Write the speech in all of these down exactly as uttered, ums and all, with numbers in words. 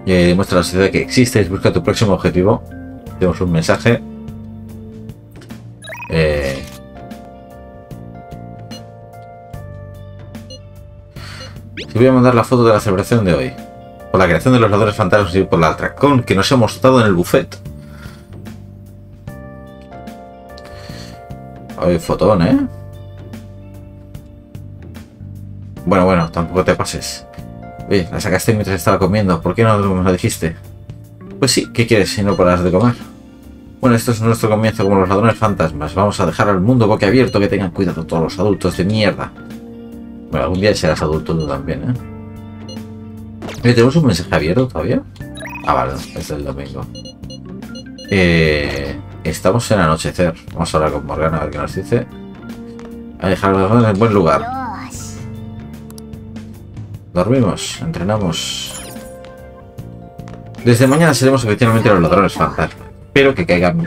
Eh, demuestra a la sociedad que existes, busca tu próximo objetivo. Tenemos un mensaje. Eh... Te voy a mandar la foto de la celebración de hoy. Por la creación de los ladrones fantasmas y por la atracón que nos hemos dado en el buffet. Hay fotón, ¿eh? Bueno, bueno, tampoco te pases. Oye, la sacaste mientras estaba comiendo. ¿Por qué no me lo dijiste? Pues sí, ¿qué quieres si no paras de comer? Bueno, esto es nuestro comienzo como los ladrones fantasmas. Vamos a dejar al mundo boquiabierto. Que tengan cuidado todos los adultos de mierda. Bueno, algún día serás adulto tú también, ¿eh? Oye, ¿tenemos un mensaje abierto todavía? Ah, vale, es del domingo. Eh, estamos en anochecer. Vamos a hablar con Morgana a ver qué nos dice. A dejarlo en el buen lugar. Dormimos, entrenamos. Desde mañana seremos oficialmente los ladrones fantasmas. Espero que caigan.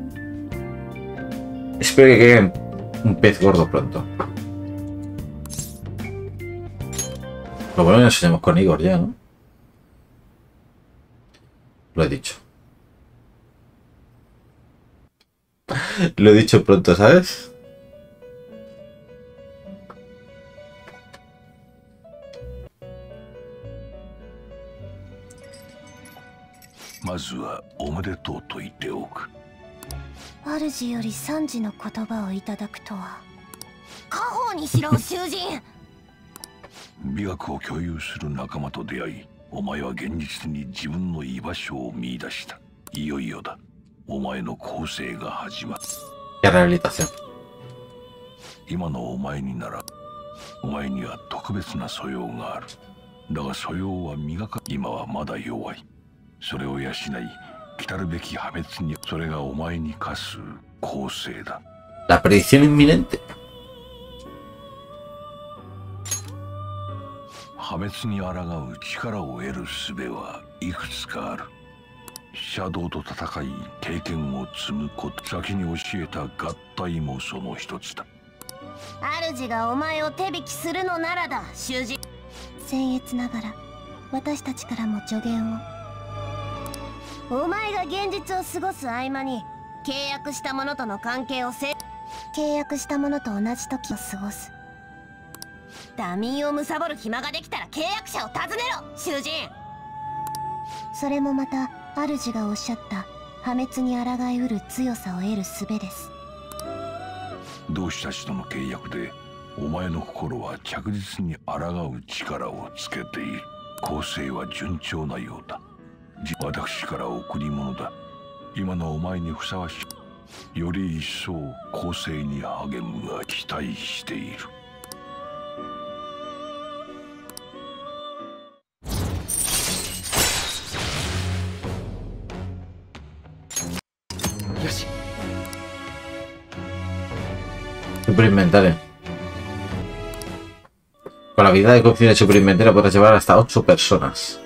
Espero que caigan un pez gordo pronto. Lo bueno que nos enseñamos con Igor ya, ¿no? Lo he dicho. Lo he dicho pronto, ¿sabes? Qué rehabilitación. La predicción inminente. Superinventario. Con la habilidad de cocina de superinventario podrás llevar hasta ocho personas.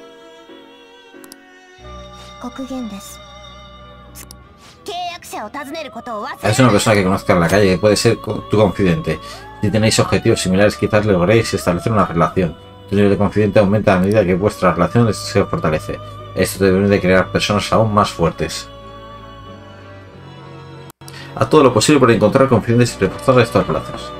Es una persona que conozca en la calle, que puede ser tu confidente. Si tenéis objetivos similares, quizás logréis establecer una relación. Tu nivel de confidente aumenta a medida que vuestra relación se fortalece. Esto te permite crear personas aún más fuertes. Haz todo lo posible por encontrar confidentes y reforzar estos lazos.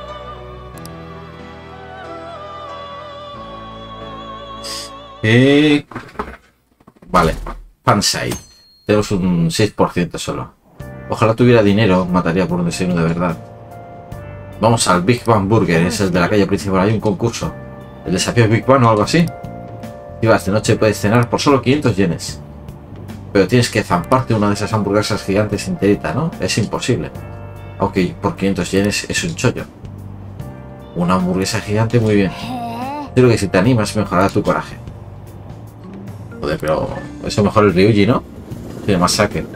Eh... Vale, Fansai. Tenemos un seis por ciento solo. Ojalá tuviera dinero, mataría por un deseo de verdad. Vamos al Big Bang Burger, es el de la calle principal. Hay un concurso. El desafío Big Bang o algo así. Si vas de noche puedes cenar por solo quinientos yenes. Pero tienes que zamparte una de esas hamburguesas gigantes enterita, ¿no? Es imposible. Aunque por quinientos yenes es un chollo. Una hamburguesa gigante, muy bien. Creo que si te animas mejorará tu coraje. Joder, pero eso mejor el Ryuji, ¿no? Tiene más saque.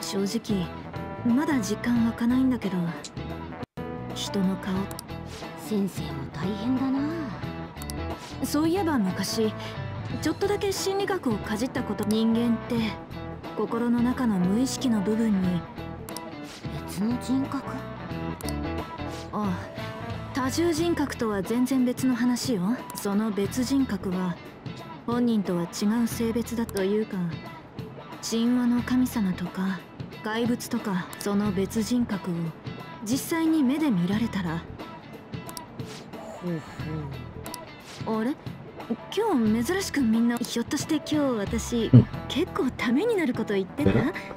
正直まだ実感湧かないんだけど、人の顔。 先生も大変だな。 そういえば昔ちょっとだけ心理学をかじったこと。人間って心の中の無意識の部分に別の人格。 ああ、多重人格とは全然別の話よ。その別人格は本人とは違う性別だというか、神話の神様とか怪物とか、その別人格を実際に目で見られたら。 ほうほう。 あれ、今日珍しくみんな、ひょっとして今日私、 うん、 結構ためになること言ってた？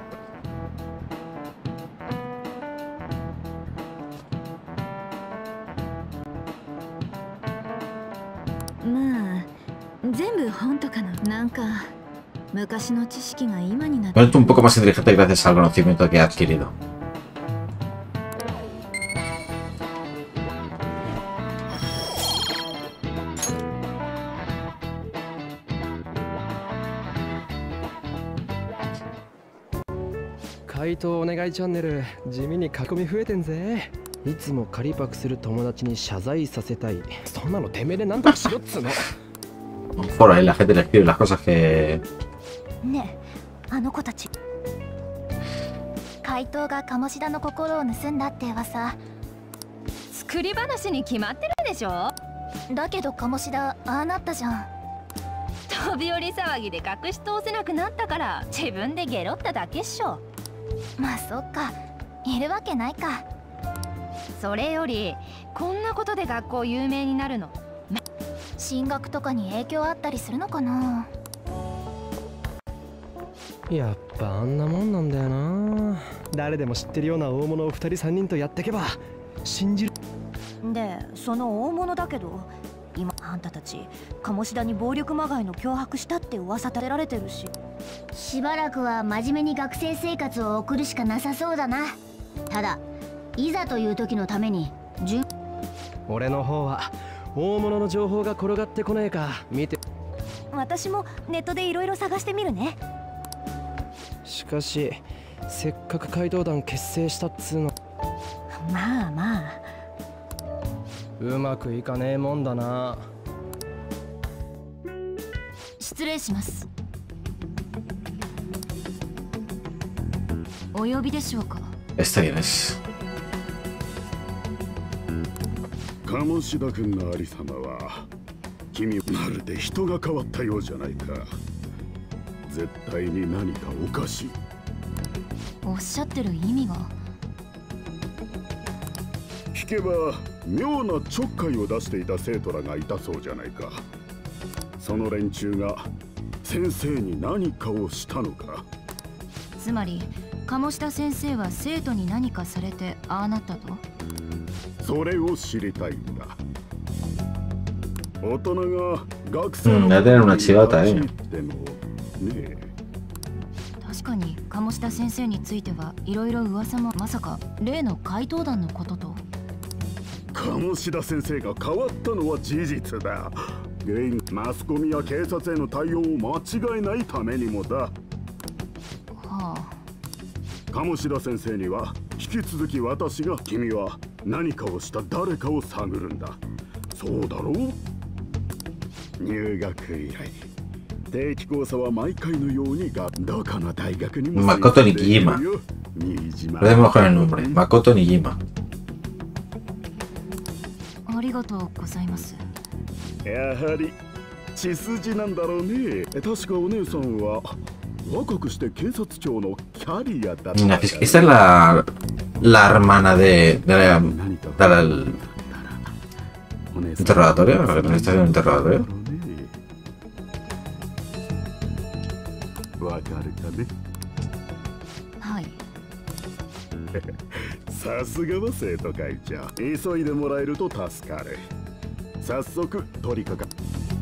まあ全部本とかの、なんか昔の知識が今になって。 Me he hecho un poco más inteligente gracias al conocimiento que he adquirido. 回答お願いチャンネル、地味に囲み増えてんぜ。いつも仮パクする友達に謝罪させたい。そんなのてめえでなんとかしろっつうの。 Por ahí la gente le escribe las cosas que. ねえ、あの子たち。怪盗が鴨志田の心を盗んだって噂。 作り話に決まってるでしょ。 だけど鴨志田ああなったじゃん。 飛び降り騒ぎで隠し通せなくなったから自分でゲロっただけっしょ。 まあそっか、いるわけないか。 それよりこんなことで学校有名になるの、ま、 進学とかに影響あったりするのかな。 やっぱあんなもんなんだよな。誰でも知ってるような大物をふたりさんにんとやってけば信じる。 で、その大物だけど今あんたたち鴨志田に暴力まがいの脅迫したって噂立てられてるし、 しばらくは真面目に学生生活を送るしかなさそうだな。ただいざという時のために順。 俺の方は大物の情報が転がってこねえか見て。 私もネットでいろいろ探してみるね。 しかしせっかく怪盗団結成したっつうの。 まあまあうまくいかねえもんだな。 失礼します。 お呼びでしょうか。 Este quién es. 鴨志田君のありさまは君まるで人が変わったようじゃないか。絶対に何かおかしい。 おっしゃってる意味が。 聞けば妙なちょっかいを出していた生徒らがいたそうじゃないか。その連中が先生に何かをしたのか。 つまり鴨志田先生は生徒に何かされてああなったと。 それを知りたいんだ。大人が学生のうん、やってるのは違うたいね。 え。 確かに鴨志田先生についてはいろいろ噂も。まさか例の怪盗団のことと。 鴨志田先生が変わったのは事実だ。原因、マスコミや警察への対応を間違えないためにもだ。 はあ。 鴨志田先生には引き続き私が、君は何かをした誰かを探るんだ。そうだろう。入学以来定期講座は毎回のようにがどこの大学にも。 Makoto Nijima. Podemos con el nombre. Makoto Nijima. ありがとうございます。 やはり血筋なんだろうね。確かお姉さんは若くして警察庁のキャリアだった。 Esta es la, la hermana de, de la, del interrogatorio, la administración del interrogatorio. わかるかね。 はい。 さすがは生徒会長。急いでもらえると助かる。早速取り掛か。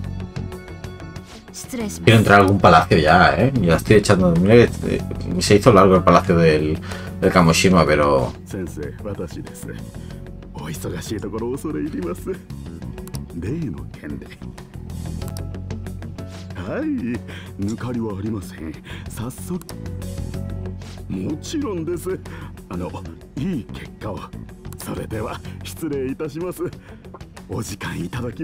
失礼します。 Quiero entrar a algún palacio ya, eh. Ya estoy echando. Mira, se hizo largo el palacio del, del Kamoshima, pero. 先生、私です。お忙しいところ恐れ入ります。例の件で。はい、抜かりはありません。早速。 もちろんです。あのいい結果を。それでは失礼いたします。お時間いただき。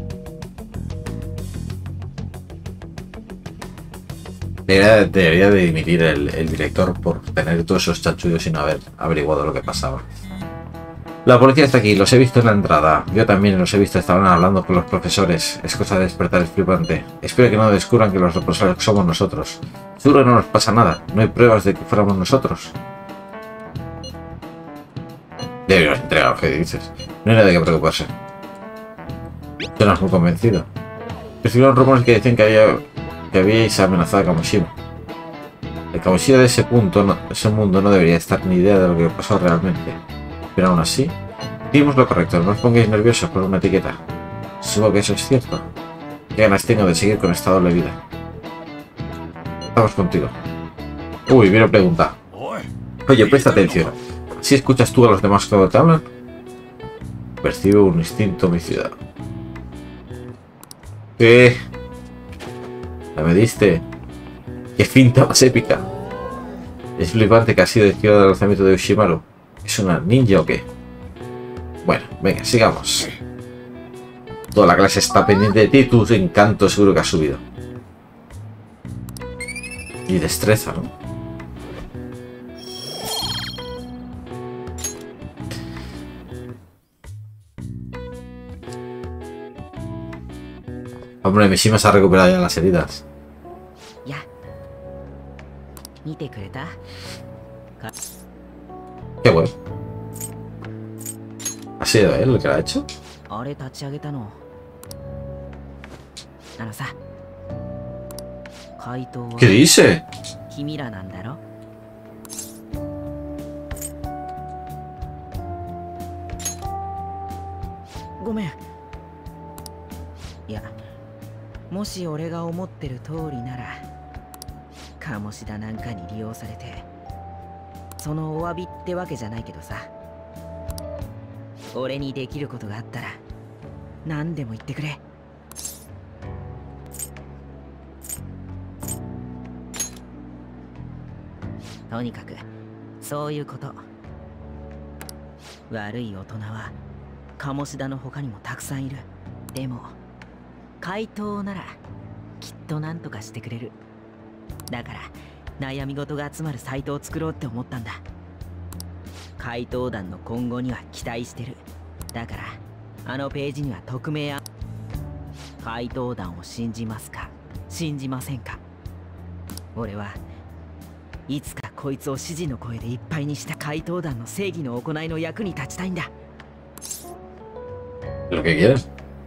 Debería, debería de dimitir el, el director por tener todos esos chanchullos sin haber averiguado lo que pasaba. La policía está aquí, los he visto en la entrada. Yo también los he visto, estaban hablando con los profesores. Es cosa de despertar, es flipante. Espero que no descubran que los profesores somos nosotros. Seguro que no nos pasa nada, no hay pruebas de que fuéramos nosotros. Deberíamos entregar lo que dices. No hay nada que preocuparse. Suenas muy convencido. Recibieron rumores que decían que había que habíais amenazado a Kamoshida. El Kamoshida de ese punto, no, ese mundo no debería estar ni idea de lo que pasó realmente. Pero aún así, dimos lo correcto, no os pongáis nerviosos por una etiqueta. Supongo que eso es cierto. Qué ganas tengo de seguir con esta doble vida. Estamos contigo. Uy, viene pregunta. Oye, presta atención. ¿Sí escuchas tú a los demás cuando te hablan? Percibo un instinto homicida. ¿Qué? ¿La me diste? ¡Qué finta más épica! Es flipante que ha sido el giro del lanzamiento de Ushimaru. ¿Es una ninja o qué? Bueno, venga, sigamos. Toda la clase está pendiente de ti, tu encanto seguro que ha subido. Y destreza, ¿no? Hombre, Mishima se ha recuperado ya las heridas. Ya. Qué bueno. ¿Ha sido él el que lo ha hecho? ¿Qué dice? Gomen. Ya. もし俺が思ってる通りなら、鴨志田なんかに利用されて、そのお詫びってわけじゃないけどさ。俺にできることがあったら、何でも言ってくれ。とにかく、そういうこと。悪い大人は、鴨志田の他にもたくさんいる。でも、怪盗ならきっと何とかしてくれる。だから悩み事が集まるサイトを作ろうって思ったんだ。怪盗団の今後には期待してる。だからあのページには匿名や怪盗団を信じますか信じませんか。俺はいつかこいつを支持の声でいっぱいにした怪盗団の正義の行いの役に立ちたいんだ。 Lo que quieras.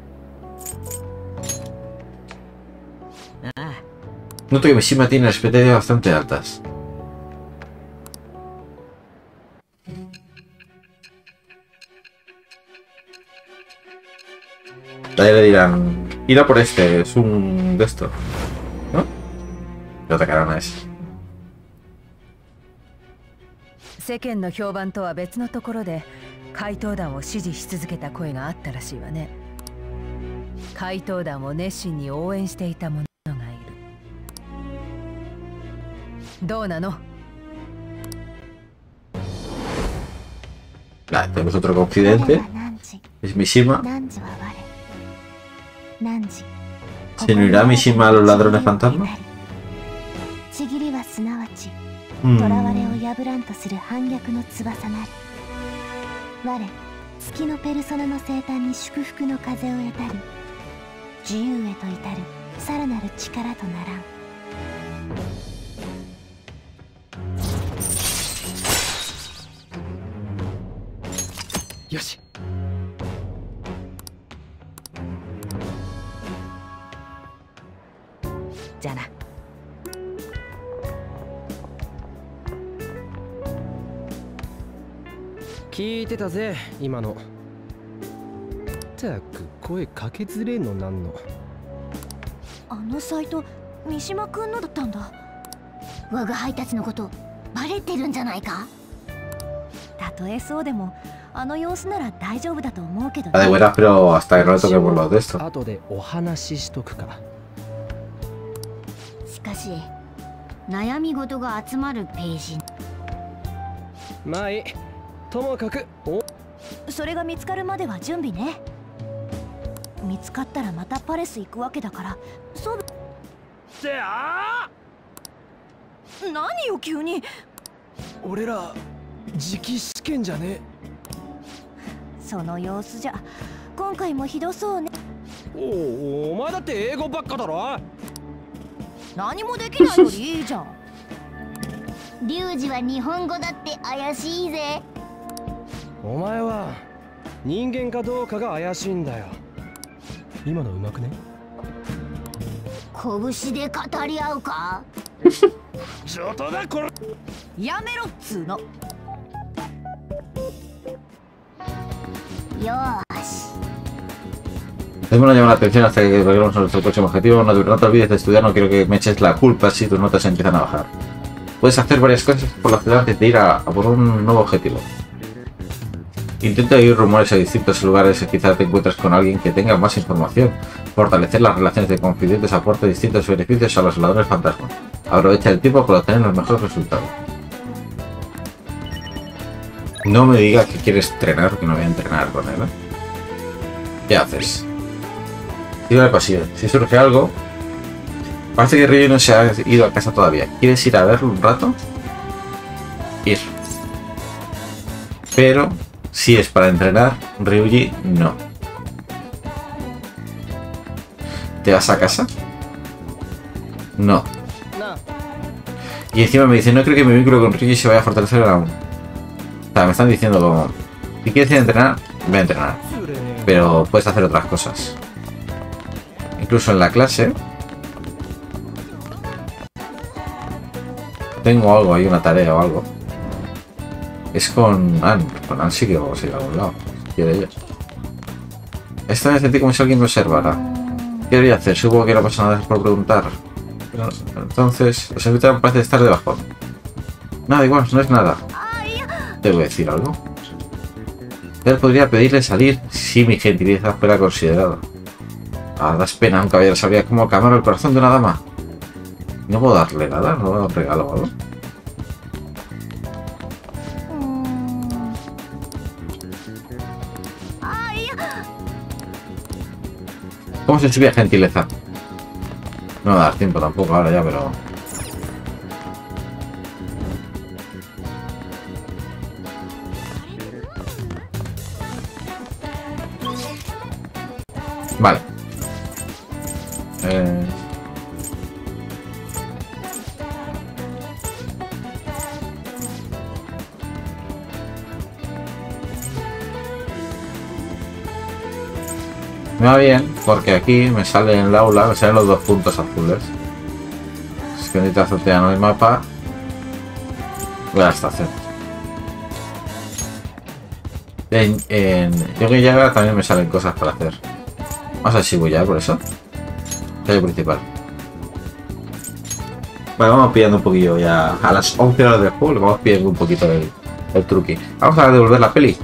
Noto que Mishima tiene expectativas bastante altas. Ahí le dirán, ir a por este, es un de estos, ¿no? Le atacarán a ese. 世間の評判とは別のところで怪盗団を支持し続けた声があったらしいわね。怪盗団を熱心に応援していた者がいる。どうなの？ Vale, tenemos otro confidente. Es Mishima. ¿Se unirá Mishima a los ladrones fantasma? Mm. 月のペルソナの生誕に祝福の風を得たり、自由へと至るさらなる力とならん。 よし。 じゃあな。 聞いてたぜ今の。ったく声かけづれえのなんの。 あのサイト三島くんのだったんだ。 我が配達のことバレてるんじゃないか。 たとえそうでもあの様子なら大丈夫だと思うけど、 ね。de buenas, pero hasta que no le toquemos los de esto. 後でお話ししとくか。 しかし悩み事が集まるページ。 まあいい。ともかくおそれが見つかるまでは準備ね。見つかったらまたパレス行くわけだから。そうってあ何よ急に。 俺ら次期試験じゃね。 その様子じゃ今回もひどそうね。 おお、お前だって英語ばっかだろ。 何もできないよりいいじゃん。 リュウジは日本語だって怪しいぜ。 お前は人間かどうかが怪しいんだよ。今のうまくね。 拳で語り合うか。 上等だこれ。 やめろっつうの。 よーし。 Tengo una llamada la atención hasta que logremos nuestro próximo objetivo. No, no te olvides de estudiar, no quiero que me eches la culpa si tus notas empiezan a bajar. Puedes hacer varias cosas por la ciudad antes de ir a, a por un nuevo objetivo. Intenta oír rumores a distintos lugares y quizás te encuentres con alguien que tenga más información. Fortalecer las relaciones de confidentes aporta distintos beneficios a los ladrones fantasmas. Aprovecha el tiempo para obtener los mejores resultados. No me digas que quieres entrenar, porque no voy a entrenar con él, ¿eh? ¿Qué haces? Tira al pasillo. Si surge algo... Parece que Ryu no se ha ido a casa todavía. ¿Quieres ir a verlo un rato? Ir. Pero, si es para entrenar, Ryuji, no. ¿Te vas a casa? No. Y encima me dice, no creo que mi vínculo con Ryuji se vaya a fortalecer aún. O sea, me están diciendo como... Si quieres ir a entrenar, ve a entrenar. Pero puedes hacer otras cosas. Incluso en la clase... Tengo algo ahí, una tarea o algo. Es con Ann. Con Ann sí que vamos a ir a algún lado. Si quiere ella. Esta vez sentí como si alguien me observara. ¿Qué debería hacer? Supongo que no pasa nada por preguntar. Pero, entonces, el secretario parece estar debajo. Nada, igual, no es nada. ¿Te voy a decir algo? Él podría pedirle salir si mi gentileza fuera considerada. Ah, das pena, un caballero sabría cómo calmar el corazón de una dama. No puedo darle nada, no puedo dar un regalo o algo. ¿Cómo se subía gentileza? No va a dar tiempo tampoco ahora ya, pero... Vale. Eh... Me va bien, porque aquí me sale en el aula, me salen los dos puntos azules. Es que necesito azotear en el mapa. Voy a la estación. En, en Yokoyama también me salen cosas para hacer. Vamos a Shibuya, por eso. Calle principal. Vale, vamos pillando un poquillo ya. A las once horas del juego le vamos pillando un poquito el, el truqui. Vamos a devolver la peli.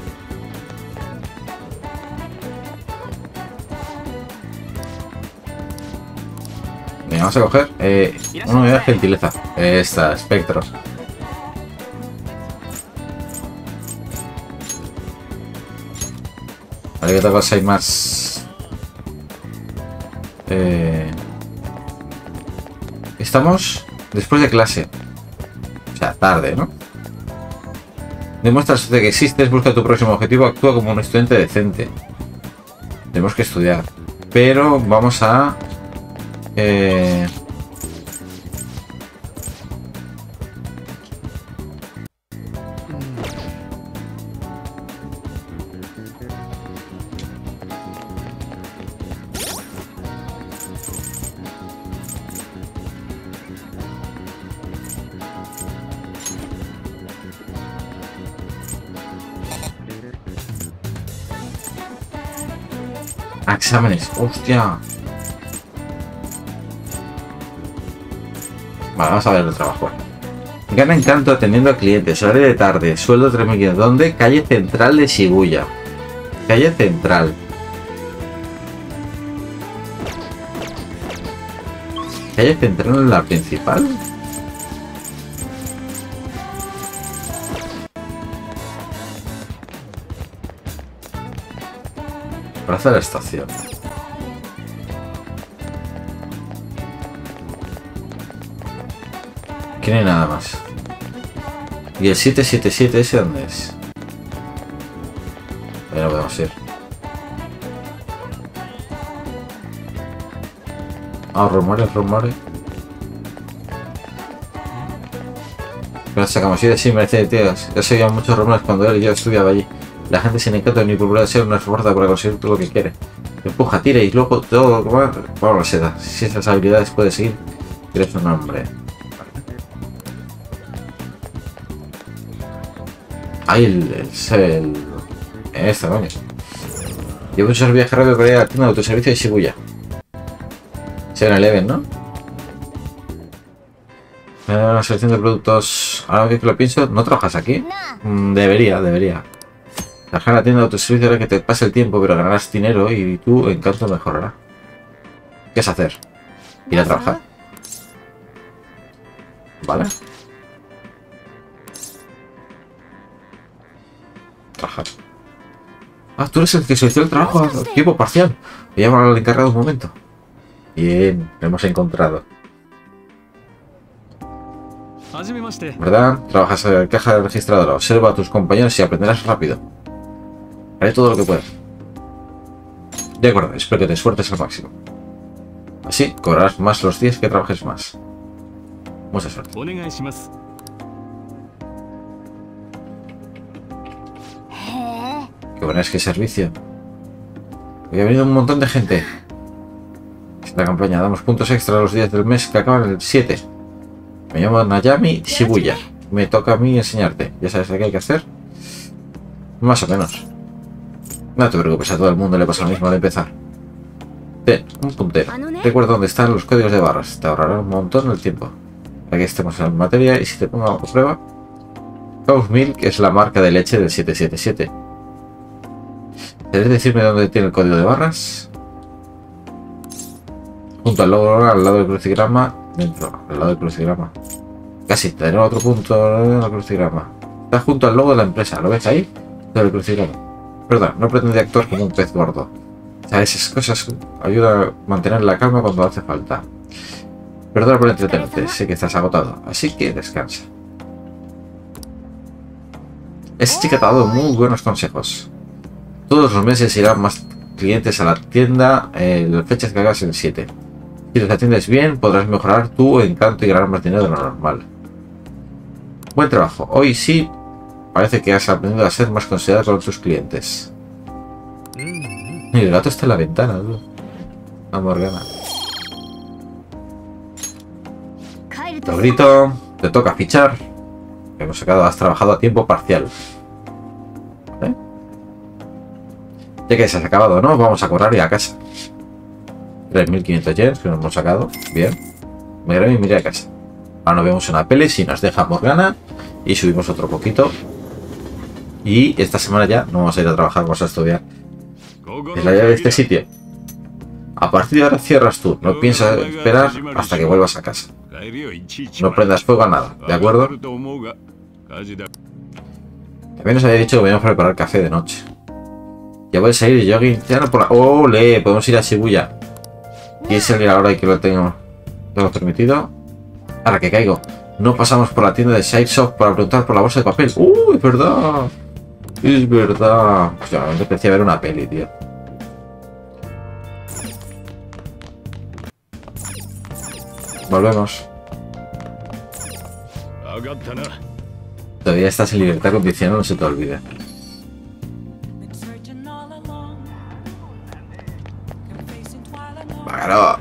Venga, vamos a coger eh, una unidad de gentileza. Esta, espectro. Vale, ¿qué otra cosa hay más? Eh, estamos después de clase. O sea, tarde, ¿no? Demuestras de que existes, busca tu próximo objetivo, actúa como un estudiante decente. Tenemos que estudiar. Pero vamos a... Eh... Exámenes, hostia. Vale, vamos a ver el trabajo. Gana encanto atendiendo a clientes, horario de tarde, sueldo tres mil quinientos. ¿Dónde? Calle central de Shibuya. Calle central. Calle central en la principal. Para hacer la estación. Aquí no hay nada más. ¿Y el siete siete siete ese dónde es? Ahí no podemos ir. Ah, rumores, rumores. Pero sacamos ideas, sí, merece de tías. Ya se oían muchos rumores cuando él y yo estudiaba allí. La gente sin encanto ni por ser una esfuerzo para conseguir todo lo que quiere. Empuja, tira y luego todo lo que va, vamos a la seda. Si esas habilidades puedes seguir, eres un hombre. Ahí el, el, el, el esta, coño. Llevo muchos viajes rápido para ir a la tienda de autoservicio de Shibuya. siete eleven, ¿no? Una selección de productos. Ahora que lo pienso, ¿no trabajas aquí? Mm, debería, debería. Trabajar en la tienda de autoservicio hará que te pase el tiempo, pero ganarás dinero y tu encanto mejorará. ¿Qué es hacer? Ir a trabajar. Vale. Trabajar. Ah, tú eres el que selecciona el trabajo a tiempo parcial. Me llaman al encargado un momento. Bien, lo hemos encontrado. ¿Verdad? Trabajas en la caja de registradora. Observa a tus compañeros y aprenderás rápido. Haré todo lo que pueda. De acuerdo, espero que te esfuerces al máximo. Así cobrarás más los días que trabajes más. Mucha suerte. Qué bueno es que servicio. Hoy ha venido un montón de gente. Esta campaña damos puntos extra a los días del mes que acaban el siete. Me llamo Nayami Shibuya. Me toca a mí enseñarte. ¿Ya sabes lo que hay que hacer? Más o menos. No te preocupes, a todo el mundo le pasa lo mismo al empezar. Ten, un puntero. Recuerda dónde están los códigos de barras. Te ahorrará un montón el tiempo. Aquí estemos en materia y si te pongo a prueba. Cow's Milk es la marca de leche del siete siete siete. ¿Quieres decirme dónde tiene el código de barras? Junto al logo, al lado del crucigrama. Dentro, al lado del crucigrama. Casi, tenemos otro punto en el crucigrama. Está junto al logo de la empresa. ¿Lo ves ahí? Del crucigrama. Perdón, no pretende actuar como un pez gordo. O sea, esas cosas ayudan a mantener la calma cuando hace falta. Perdona por entretenerte, sé que estás agotado, así que descansa. Esa chica te ha dado muy buenos consejos. Todos los meses irán más clientes a la tienda en las fechas que hagas el siete. Si los atiendes bien, podrás mejorar tu encanto y ganar más dinero de lo normal. Buen trabajo. Hoy sí parece que has aprendido a ser más considerado con tus clientes. Y el gato está en la ventana, ¿no? La Morgana. Logrito, te toca fichar. Hemos sacado, has trabajado a tiempo parcial. ¿Eh? Ya que se has acabado, ¿no? Vamos a cobrar y a casa. tres mil quinientos yens que nos hemos sacado. Bien. Me grabo y miré a casa. Ahora nos vemos una peli si nos deja Morgana. Y subimos otro poquito. Y esta semana ya no vamos a ir a trabajar, vamos a estudiar. Es la llave de este sitio. A partir de ahora cierras tú. No piensas esperar hasta que vuelvas a casa. No prendas fuego a nada, ¿de acuerdo? También nos había dicho que podíamos preparar café de noche. Ya puedes salir de jogging. Ya no por la... ¡Ole! Podemos ir a Shibuya. ¿Quieres salir ahora y que lo tengo, tengo permitido? Ahora que caigo. No pasamos por la tienda de Side Shop para preguntar por la bolsa de papel. ¡Uh! Es verdad. Es verdad. Pues ya, me empecé a ver una peli, tío. Volvemos. Todavía estás en libertad condicional, no se te olvide. ¡Vágalo!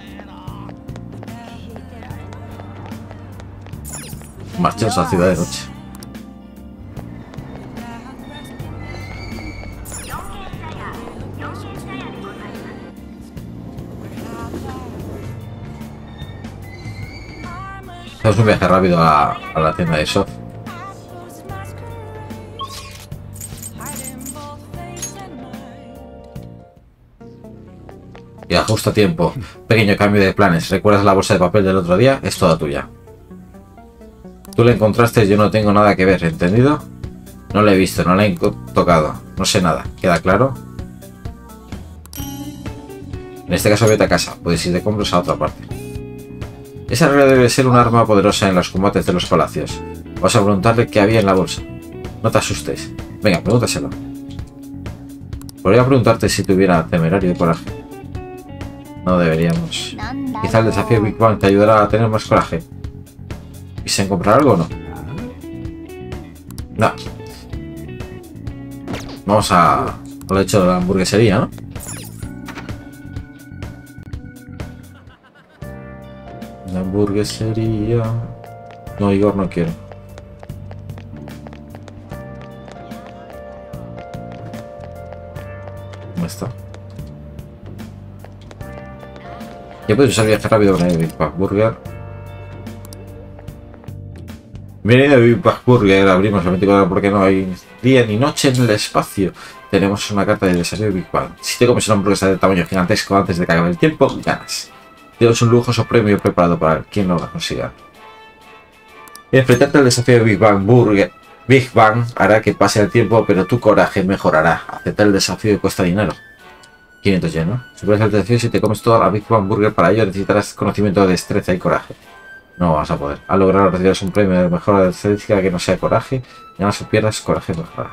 Marchemos a la ciudad de noche. Hacemos un viaje rápido a, a la tienda de Soft. Y a justo tiempo. Pequeño cambio de planes. ¿Recuerdas la bolsa de papel del otro día? Es toda tuya. Tú la encontraste, yo no tengo nada que ver, ¿entendido? No la he visto, no la he tocado. No sé nada. ¿Queda claro? En este caso vete a casa, puedes ir de compras a otra parte. Esa regla debe ser un arma poderosa en los combates de los palacios. Vamos a preguntarle qué había en la bolsa. No te asustes. Venga, pregúntaselo. Podría preguntarte si tuviera temerario y coraje. No deberíamos. Quizá el desafío Big Bang te ayudará a tener más coraje. ¿Piensa en comprar algo o no? No. Vamos a... al hecho de la hamburguesería, ¿no? La hamburguesería... No, Igor, no quiero. ¿Dónde está? Ya puedes usar viaje rápido con el Big Bang Burger. Bienvenido a Big Bang Burger. Abrimos la veinticuatro horas porque no hay día ni noche en el espacio. Tenemos una carta de desafío Big Bang. Si te comes una hamburguesa de tamaño gigantesco antes de que acabe el tiempo, ganas. Tenemos un lujoso premio preparado para quien no lo consiga. Enfrentarte al desafío Big Bang Burger Big Bang hará que pase el tiempo, pero tu coraje mejorará. Aceptar el desafío cuesta dinero. quinientos yen, ¿no? Superas el desafío si te comes toda la Big Bang Burger. Para ello necesitarás conocimiento de destreza y coraje. No vas a poder. Al lograrlo recibirás un premio de mejora de estadística que no sea coraje. Ganas o pierdas, coraje mejorará.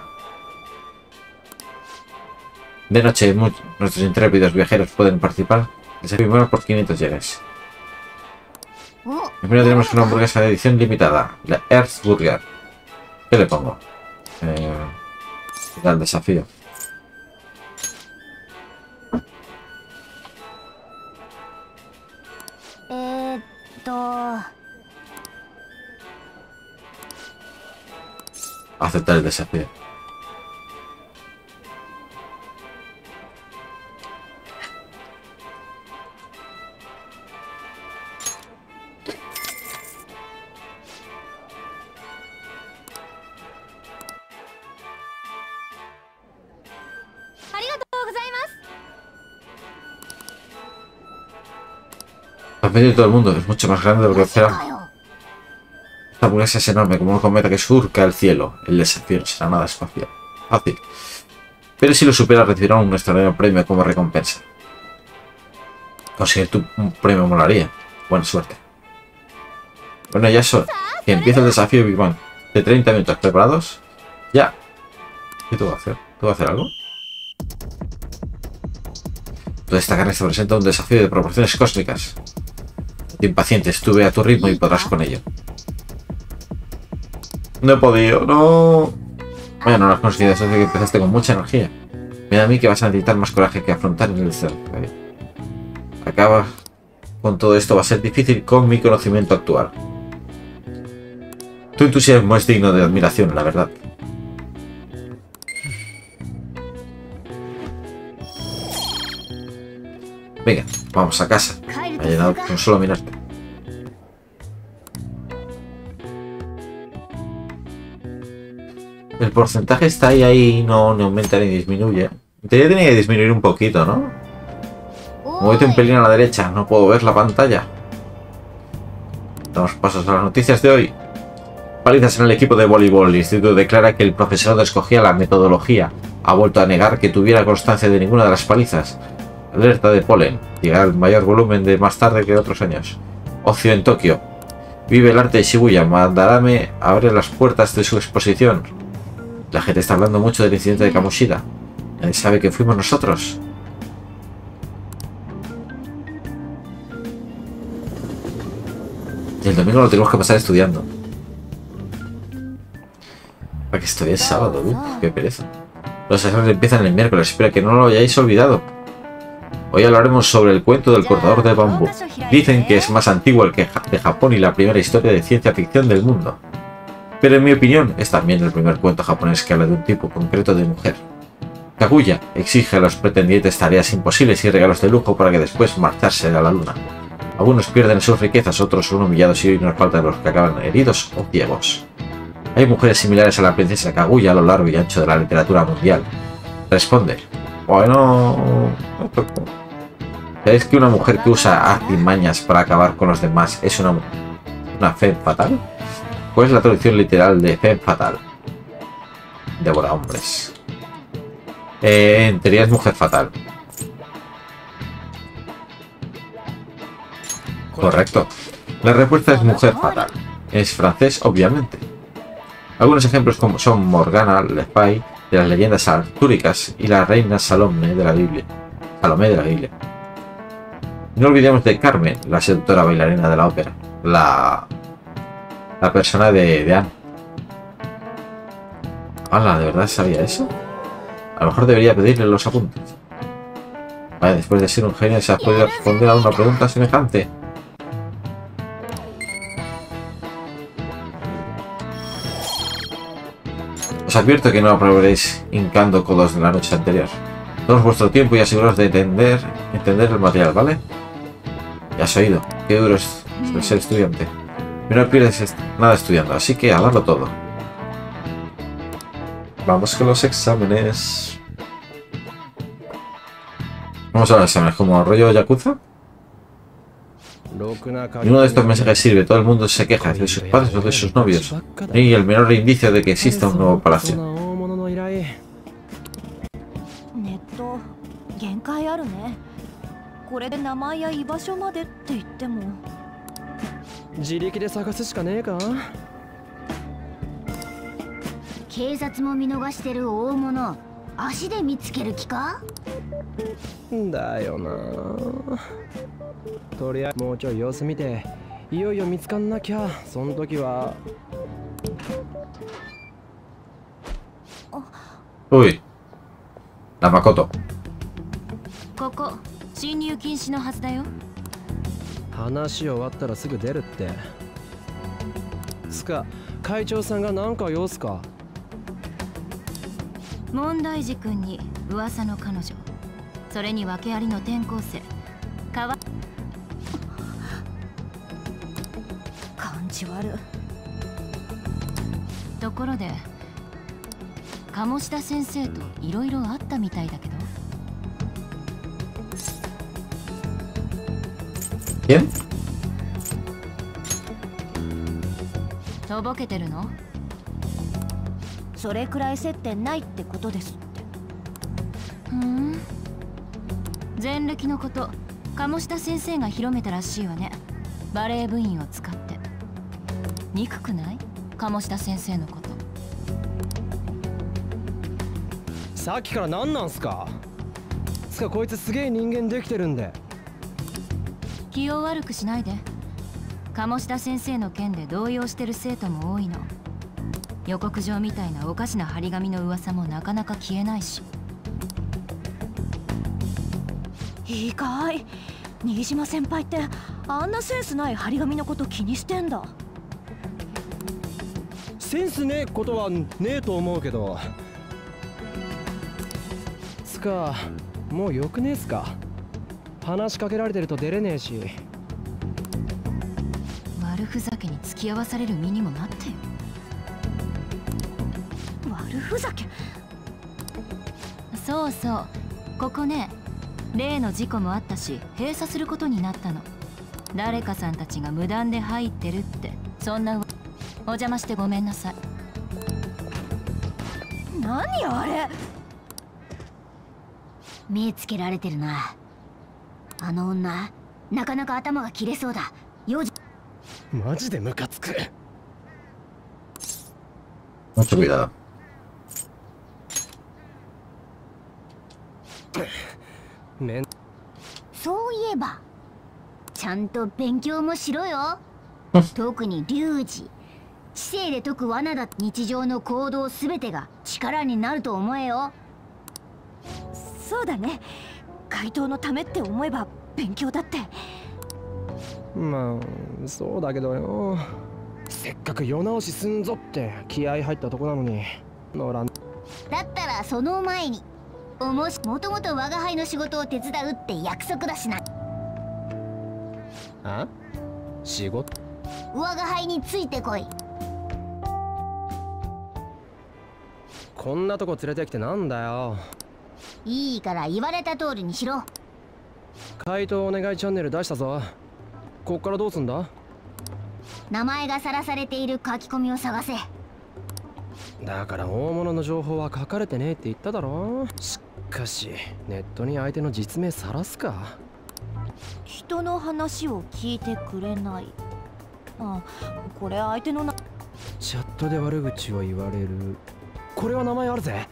De noche, nuestros intrépidos viajeros pueden participar. Desafío bueno por quinientos yenes. Primero tenemos una hamburguesa de edición limitada, la Earth Burger. ¿Qué le pongo? Eh, el desafío. Eh, to... Aceptar el desafío. Al medio de todo el mundo es mucho más grande de lo que esperaba. Esta hamburguesa es enorme, como un cometa que surca el cielo. El desafío no será nada espacial. Fácil. Pero si lo superas recibirán un extraordinario premio como recompensa. Conseguir tu premio molaría. Buena suerte. Bueno, ya es hora. Que empieza el desafío Big Bang. De treinta minutos. ¿Preparados? Ya. ¿Qué tú vas a hacer? ¿Tú vas a hacer algo? Toda esta carne se presenta un desafío de proporciones cósmicas. Impaciente, estuve a tu ritmo y podrás con ello. No he podido, no. Bueno, no lo has conseguido, eso es que empezaste con mucha energía. Me da a mí que vas a necesitar más coraje que afrontar en el desafío. Acaba con todo esto, va a ser difícil con mi conocimiento actual. Tu entusiasmo es digno de admiración, la verdad. Venga, vamos a casa. Me ha llenado con solo mirarte. El porcentaje está ahí, ahí, no, no aumenta ni disminuye. En teoría tenía que disminuir un poquito, ¿no? Muévete un pelín a la derecha, no puedo ver la pantalla. Damos pasos a las noticias de hoy. Palizas en el equipo de voleibol. El instituto declara que el profesor escogía la metodología. Ha vuelto a negar que tuviera constancia de ninguna de las palizas. Alerta de polen. Llegará el mayor volumen de más tarde que otros años. Ocio en Tokio. Vive el arte de Shibuya. Mandarame abre las puertas de su exposición. La gente está hablando mucho del incidente de Kamoshida. ¿Nadie sabe que fuimos nosotros? Y el domingo lo tenemos que pasar estudiando. Para que estoy el sábado. Uf, qué pereza. Los exámenes empiezan el miércoles. Espera que no lo hayáis olvidado. Hoy hablaremos sobre el cuento del cortador de bambú. Dicen que es más antiguo el que de Japón y la primera historia de ciencia ficción del mundo. Pero en mi opinión es también el primer cuento japonés que habla de un tipo concreto de mujer. Kaguya exige a los pretendientes tareas imposibles y regalos de lujo para que después marcharse a la luna. Algunos pierden sus riquezas, otros son humillados y hoy nos faltan los que acaban heridos o ciegos. Hay mujeres similares a la princesa Kaguya a lo largo y ancho de la literatura mundial. Responde. Bueno... ¿Sabéis que una mujer que usa artimañas para acabar con los demás es una, una femme fatal? ¿Cuál es la traducción literal de femme fatal? Devora hombres. Eh, en teoría es mujer fatal. Correcto. La respuesta es mujer fatal. Es francés, obviamente. Algunos ejemplos como son Morgana Le Fay de las leyendas artúricas y la reina Salomé de la Biblia. Salomé de la Biblia. No olvidemos de Carmen, la seductora bailarina de la ópera. La... La persona de, de Anne. Hola, ¿de verdad sabía eso? A lo mejor debería pedirle los apuntes. Vale, después de ser un genio, ¿se ha podido responder a una pregunta semejante? Os advierto que no aprobaréis hincando codos de la noche anterior. Daos vuestro tiempo y aseguraos de entender, entender el material, ¿vale? Ya has oído. Qué duro es ser estudiante. Pero no pierdes nada estudiando, así que a darlo todo. Vamos con los exámenes. Vamos a los exámenes, como rollo Yakuza. Ninguno de estos mensajes sirve, todo el mundo se queja de sus padres o de sus novios. No hay el menor indicio de que exista un nuevo palacio. ネット限界あるね。これで名前や居場所までって言っても自力で探すしかねえか。 警察も見逃してる大物、足で見つける気か？ だよな。とりあえずもうちょい様子見て、いよいよ見つかんなきゃ。その時は。 おい、ラマコト。 ここ侵入禁止のはずだよ。 話終わったらすぐ出るって。つか会長さんが何か用すか。 問題児君に噂の彼女、それに訳ありの転校生、かわ感じ悪い。 ところで鴨志田先生といろいろあったみたいだけど。 ¿Quién? とぼけてるの？ それくらい接点ないってことですって。 ふん。前歴のこと鴨志田先生が広めたらしいわね。バレエ部員を使って。憎くない？鴨志田先生のこと。 さっきから何なんすか。つかこいつすげえ人間できてるんで。 気を悪くしないで。鴨志田先生の件で動揺してる生徒も多いの。予告状みたいなおかしな張り紙の噂もなかなか消えないし。 いいかい、新島先輩ってあんなセンスない張り紙のこと気にしてんだ。 センスねえことはねえと思うけど。つかもうよくねえっすか。話しかけられてると出れねえし。 悪ふざけに付き合わされる身にもなってよ。 悪ふざけ？ そうそう、ここね、例の事故もあったし閉鎖することになったの。誰かさんたちが無断で入ってるって、そんなお邪魔してごめんなさい。 何あれ？ 目つけられてるな。あの女、なかなか頭が切れそうだ。よじ。 マジでムカつく。 Mucho cuidado. めん。 そういえば、ちゃんと勉強もしろよ。特に龍二。知性で解く罠だ。日常の行動すべてが力になると思えよ。 そうだね。怪盗のためって思えば勉強だって。 まあそうだけどよ。せっかく世直しすんぞって気合入ったとこなのに乗らん。 だったらその前に、おもしもともと我が輩の仕事を手伝うって約束だしな。 あ？仕事？ 我が輩についてこい。 こんなとこ連れてきてなんだよ。 いいから言われた通りにしろ。 怪盗お願いチャンネル出したぞ。こっからどうすんだ？ 名前がさらされている書き込みを探せ。 だから大物の情報は書かれてねえって言っただろ。しかしネットに相手の実名さらすか。 人の話を聞いてくれない。あ、これ相手のな。 チャットで悪口を言われる。これは名前あるぜ。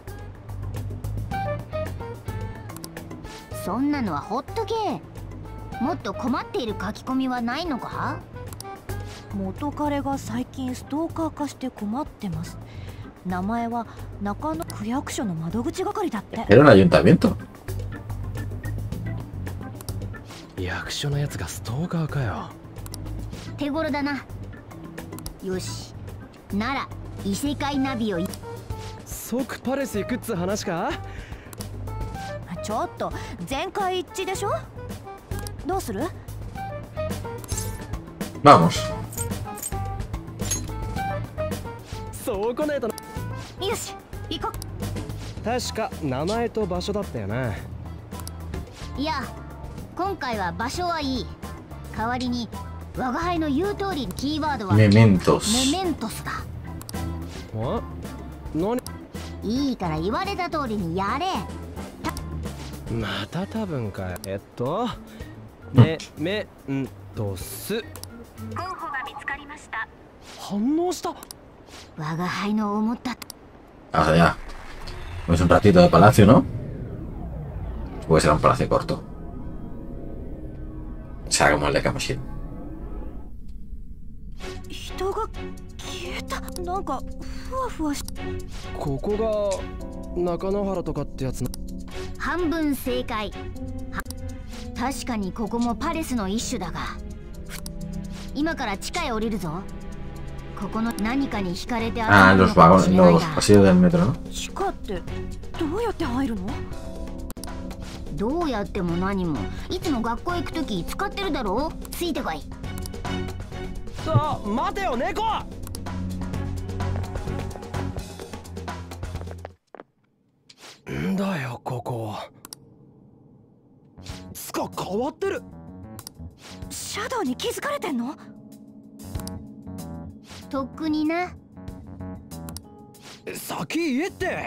そんなのはほっとけ。もっと困っている書き込みはないのか？ 元彼が最近ストーカー化して困ってます。名前は中野区役所の窓口係だって。 Era un ayuntamiento. 役所のやつがストーカーかよ。 手頃だな。よし、なら異世界ナビを即パレス行くっつ話か？ ちょっと全会一致でしょ。どうする？ Vamos. そうこねえとな。 よし、行こう。 確か名前と場所だったよな。 いや、今回は場所はいい。代わりに我が輩の言う通りキーワードはメメントス。 メメントスだ。 あ？何？ いいから言われた通りにやれ。 また多分かよ。えっとメメントス。 候補が見つかりました。 反応した。 我が輩の思った。 Vamos allá. Es un ratito de palacio, ¿no? Puede ser un palacio corto. Será como el de Kamoshida. 人が消えた。なんかふわふわし。 ここが中野原とかってやつな。 半分正解。確かにここもパレスの一種だが、今から地下へ降りるぞ。ここの何かに惹かれて Ah, los vagones, los pasillos del metro, ¿no? 地下ってどうやって入るの？ どうやっても何も、いつも学校行くとき使ってるだろう。ついてこい。 さあ待てよ猫。んだよここ。つか変わってる。 シャドウに気づかれてんの？ とっくにな。 先言えって。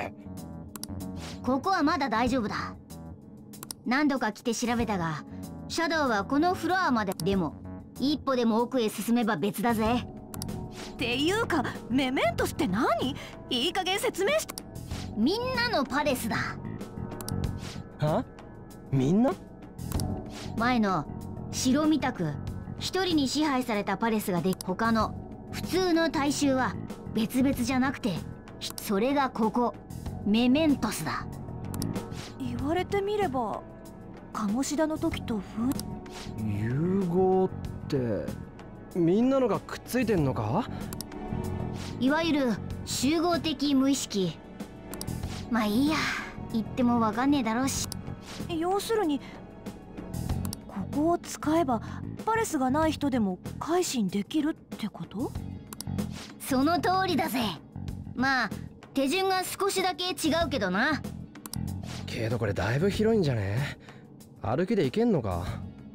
ここはまだ大丈夫だ。何度か来て調べたが、シャドウはこのフロアまで。でも一歩でも奥へ進めば別だぜ。 っていうかメメントスって何？いい加減説明して。 みんなのパレスだ。 は？みんな？ 前の城みたく一人に支配されたパレスがで、他の普通の大衆は別々じゃなくて、それがここメメントスだ。 言われてみれば鴨志田の時と融合ってみんなのがくっついてんのか？ いわゆる集合的無意識。まあいいや、言ってもわかんねえだろうし。 要するにここを使えばパレスがない人でも改心できるってこと？ その通りだぜ。まあ手順が少しだけ違うけどな。 けどこれだいぶ広いんじゃね？歩きで行けんのか？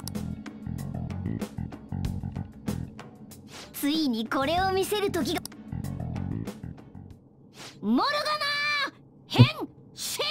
ついにこれを見せる時が。モルガナ変身。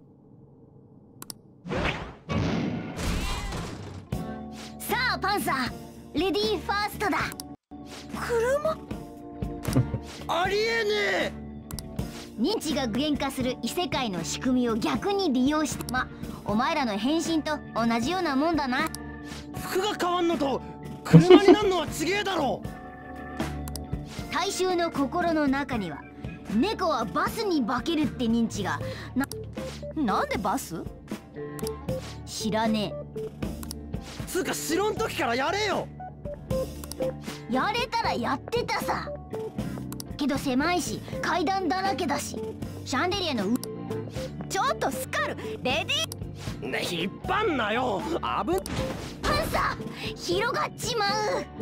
さあパンサー、レディーファーストだ。 車？ ありえねえ。 認知が具現化する異世界の仕組みを逆に利用して、ま、お前らの変身と同じようなもんだな。 服が変わんのと車になるのは違えだろ。 大衆の心の中には猫はバスに化けるって認知がな。 なんでバス？ 知らねえ。 つうか城ん時からやれよ。 やれたらやってたさ。けど狭いし階段だらけだし、シャンデリアのう。 ちょっとスカル、レディー、ね、引っ張んなよ。あぶ。 パンサー広がっちまう。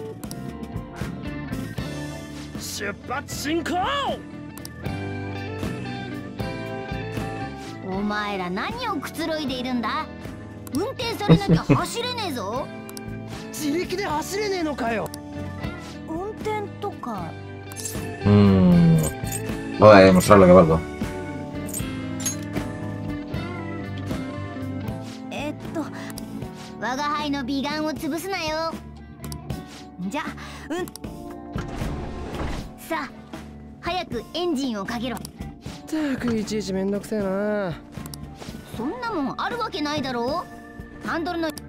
出発進行。 お前ら何をくつろいでいるんだ。運転されなきゃ走れねえぞ。 自力で走れねえのかよ。 運転とか。 Mmm. Voy a demostrar lo que valgo. えっと我が輩の美顔さあ早くエンジンをかけろ。 ったくいちいちめんどくせえな。 そんなもんあるわけないだろう。ハンドルのも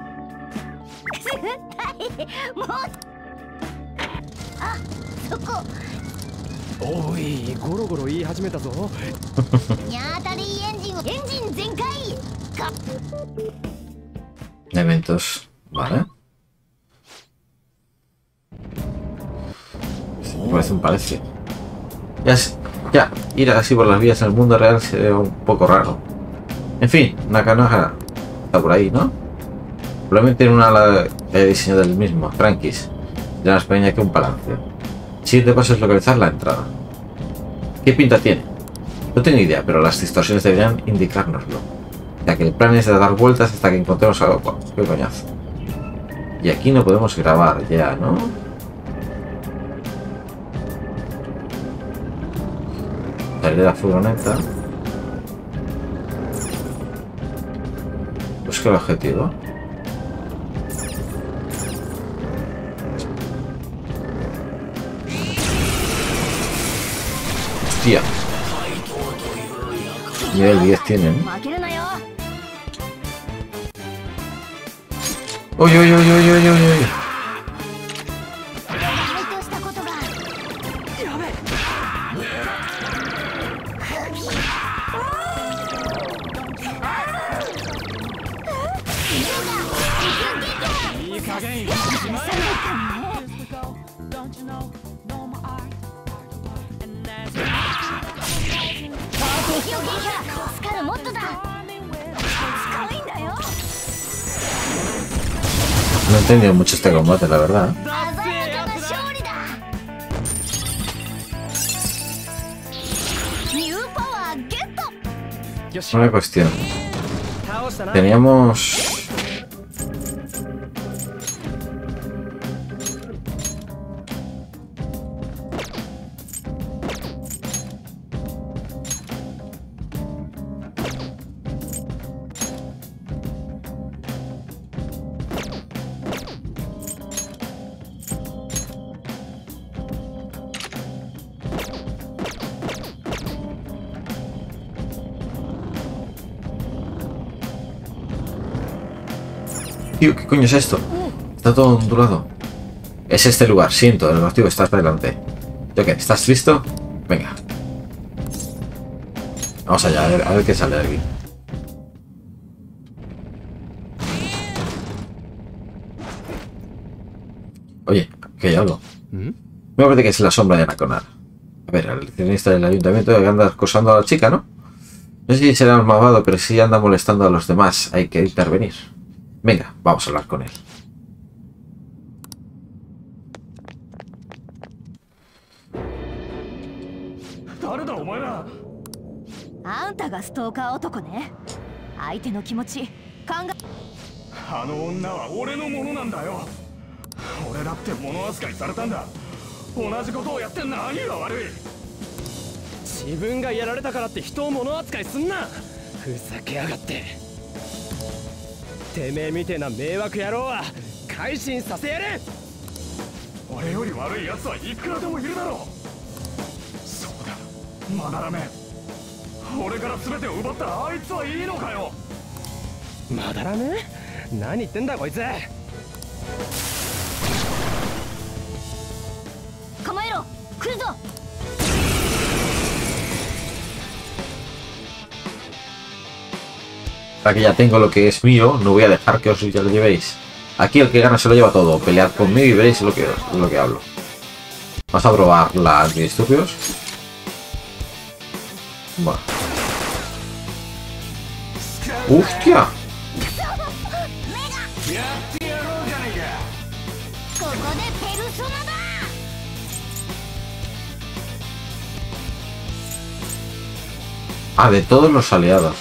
うあそこ。 おいゴロゴロ言い始めたぞ。 ニャータリーエンジンをエンジン全開か。 Eventos, vale. Me parece un palacio. Ya, ya, ir así por las vías en el mundo real sería un poco raro. En fin, Nakanoha está por ahí, ¿no? Probablemente tiene una ala de diseño del mismo, tranquis. Ya más pequeña que un palacio. El siguiente paso es localizar la entrada. ¿Qué pinta tiene? No tengo idea, pero las distorsiones deberían indicárnoslo. Ya que el plan es de dar vueltas hasta que encontremos algo. ¡Qué coñazo! Y aquí no podemos grabar ya, ¿no? Salir de la furgoneta. Busca el objetivo. Hostia. Nivel diez tienen. Uy, uy, uy, uy, uy, uy, uy. No he entendido mucho este combate, la verdad. Una cuestión. Teníamos... Tío, ¿qué coño es esto? Está todo ondulado. Es este lugar, siento, el objetivo está hasta adelante. ¿Yo qué? ¿Estás listo? Venga. Vamos allá, a ver, a ver qué sale de aquí. Oye, que hay algo. ¿Mm? Me parece que es la sombra de Nakonar. A ver, el eleccionista del ayuntamiento que anda acosando a la chica, ¿no? No sé si será un malvado, pero si anda molestando a los demás, hay que intervenir. Venga, vamos a hablar con él. あんたがストーカー男ね。相手の気持ち考え。 あの女は俺のものなんだよ。俺だって物扱いされたんだ。同じことをやって何が悪い。 自分がやられたからって人を物扱いすんな。ふざけやがって。てめえみてえな迷惑野郎は改心させやれ。 俺より悪い奴はいくらでもいるだろう。そうだ、まだらめ。俺から全てを奪ったあいつはいいのかよ。 まだらめ？何言ってんだこいつ。 構えろ、来るぞ。 Ahora que ya tengo lo que es mío, no voy a dejar que os ya lo llevéis. Aquí el que gana se lo lleva todo. Pelead conmigo y veréis lo que, lo que hablo. Vamos a probar la antidisturbios. Bueno. ¡Hostia! Ah, de todos los aliados.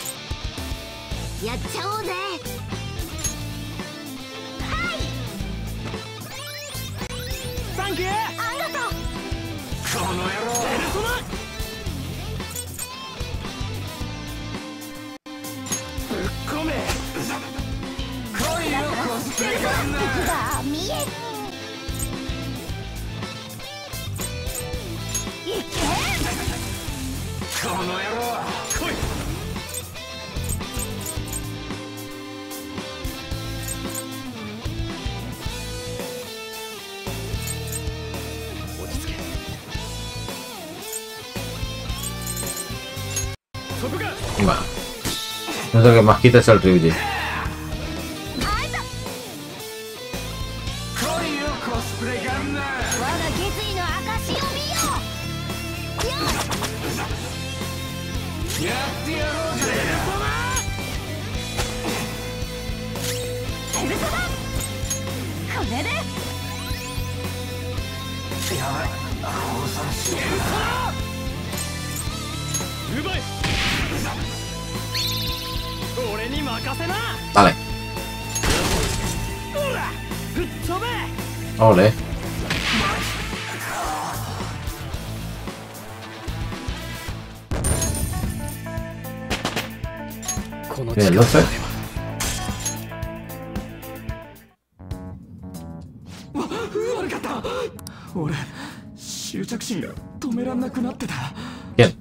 Va. No sé qué más quita es el Ryuji. 俺に任せな。 Vale. Ole. Bien, doce. 悪かった。俺執着心が止めらんなくなってた。 Bien.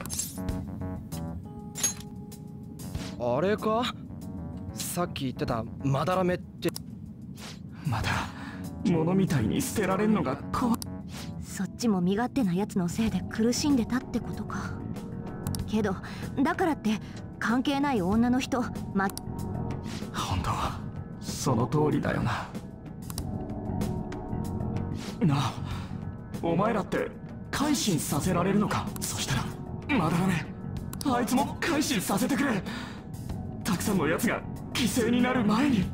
あれか、さっき言ってたまだらめって。 まだ物みたいに捨てられんのが怖い。 そっちも身勝手なやつのせいで苦しんでたってことか。けどだからって関係ない女の人ま。 本当その通りだよな。なあ、お前らって改心させられるのか。そしたらまだらめ、あいつも改心させてくれ。たくさんのやつが犠牲になる前に。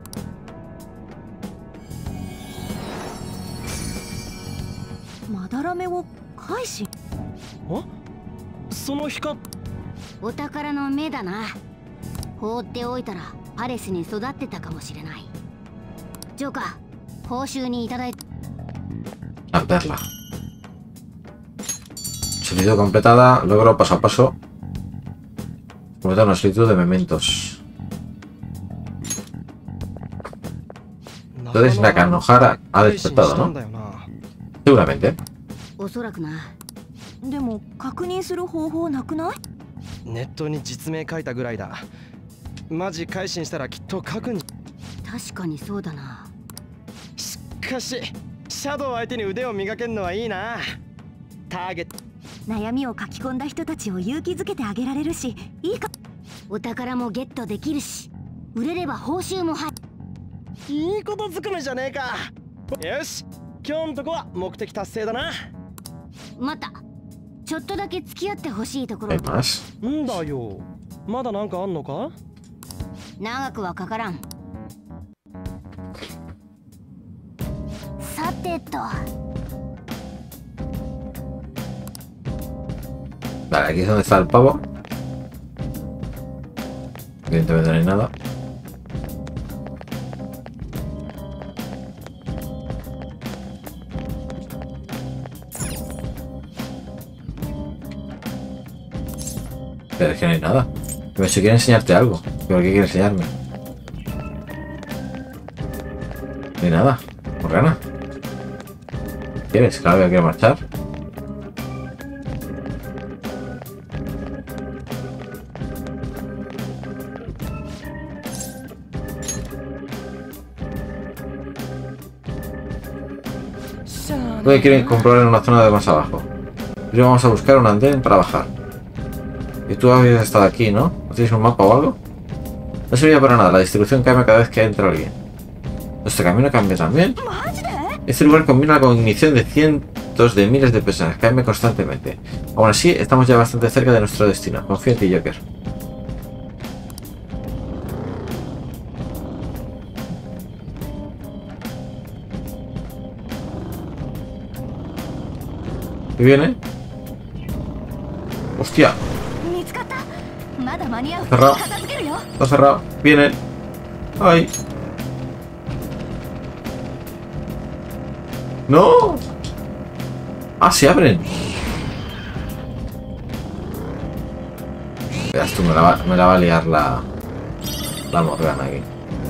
まだらめを改心。 あ、その光。 お宝の目だな。放っておいたらパレスに育ってたかもしれない。ジョーカー、報酬にいただいて。 A verla. Solicitud completada. Logro paso a paso. Completar una solicitud de mementos. Entonces Nakanohara ha despertado, ¿no? Seguramente. おそらくな。 でも確認する方法なくない？ ネットに実名書いたぐらいだ。マジ改心したらきっと書くん。 確かにそうだな。 しかしシャドウ相手に腕を磨けるのはいいな。ターゲット。 悩みを書き込んだ人たちを勇気づけてあげられるし、いいか。 お宝もゲットできるし、売れれば報酬も入る。 いいことずくめじゃねえか。よし、今日のとこは目的達成だな。 またちょっとだけ付き合ってほしいところ。 んだよ、まだなんかあんのか。 長くはかからん。さてと。 Vale, aquí es donde está el pavo. Evidentemente no hay nada. Pero es que no hay nada. Pero si quiere enseñarte algo. ¿Pero qué quiere enseñarme? No hay nada. Morgana. ¿Quieres? Claro que quiere marchar. Voy a querer comprobar en una zona de más abajo. Primero vamos a buscar un andén para bajar. Y tú habías estado aquí, ¿no? ¿No tienes un mapa o algo? No servía para nada, la distribución cambia cada vez que entra alguien. ¿Nuestro camino cambia también? Este lugar combina la cognición de cientos de miles de personas, cambia constantemente. Aún así, estamos ya bastante cerca de nuestro destino. Confío en ti, Joker. ¿Qué viene? ¡Hostia! Está cerrado. Está cerrado. Vienen. ¡Ay! ¡No! ¡Ah, se abren! Verás tú, me la va, me la va a liar la... La Morgana aquí.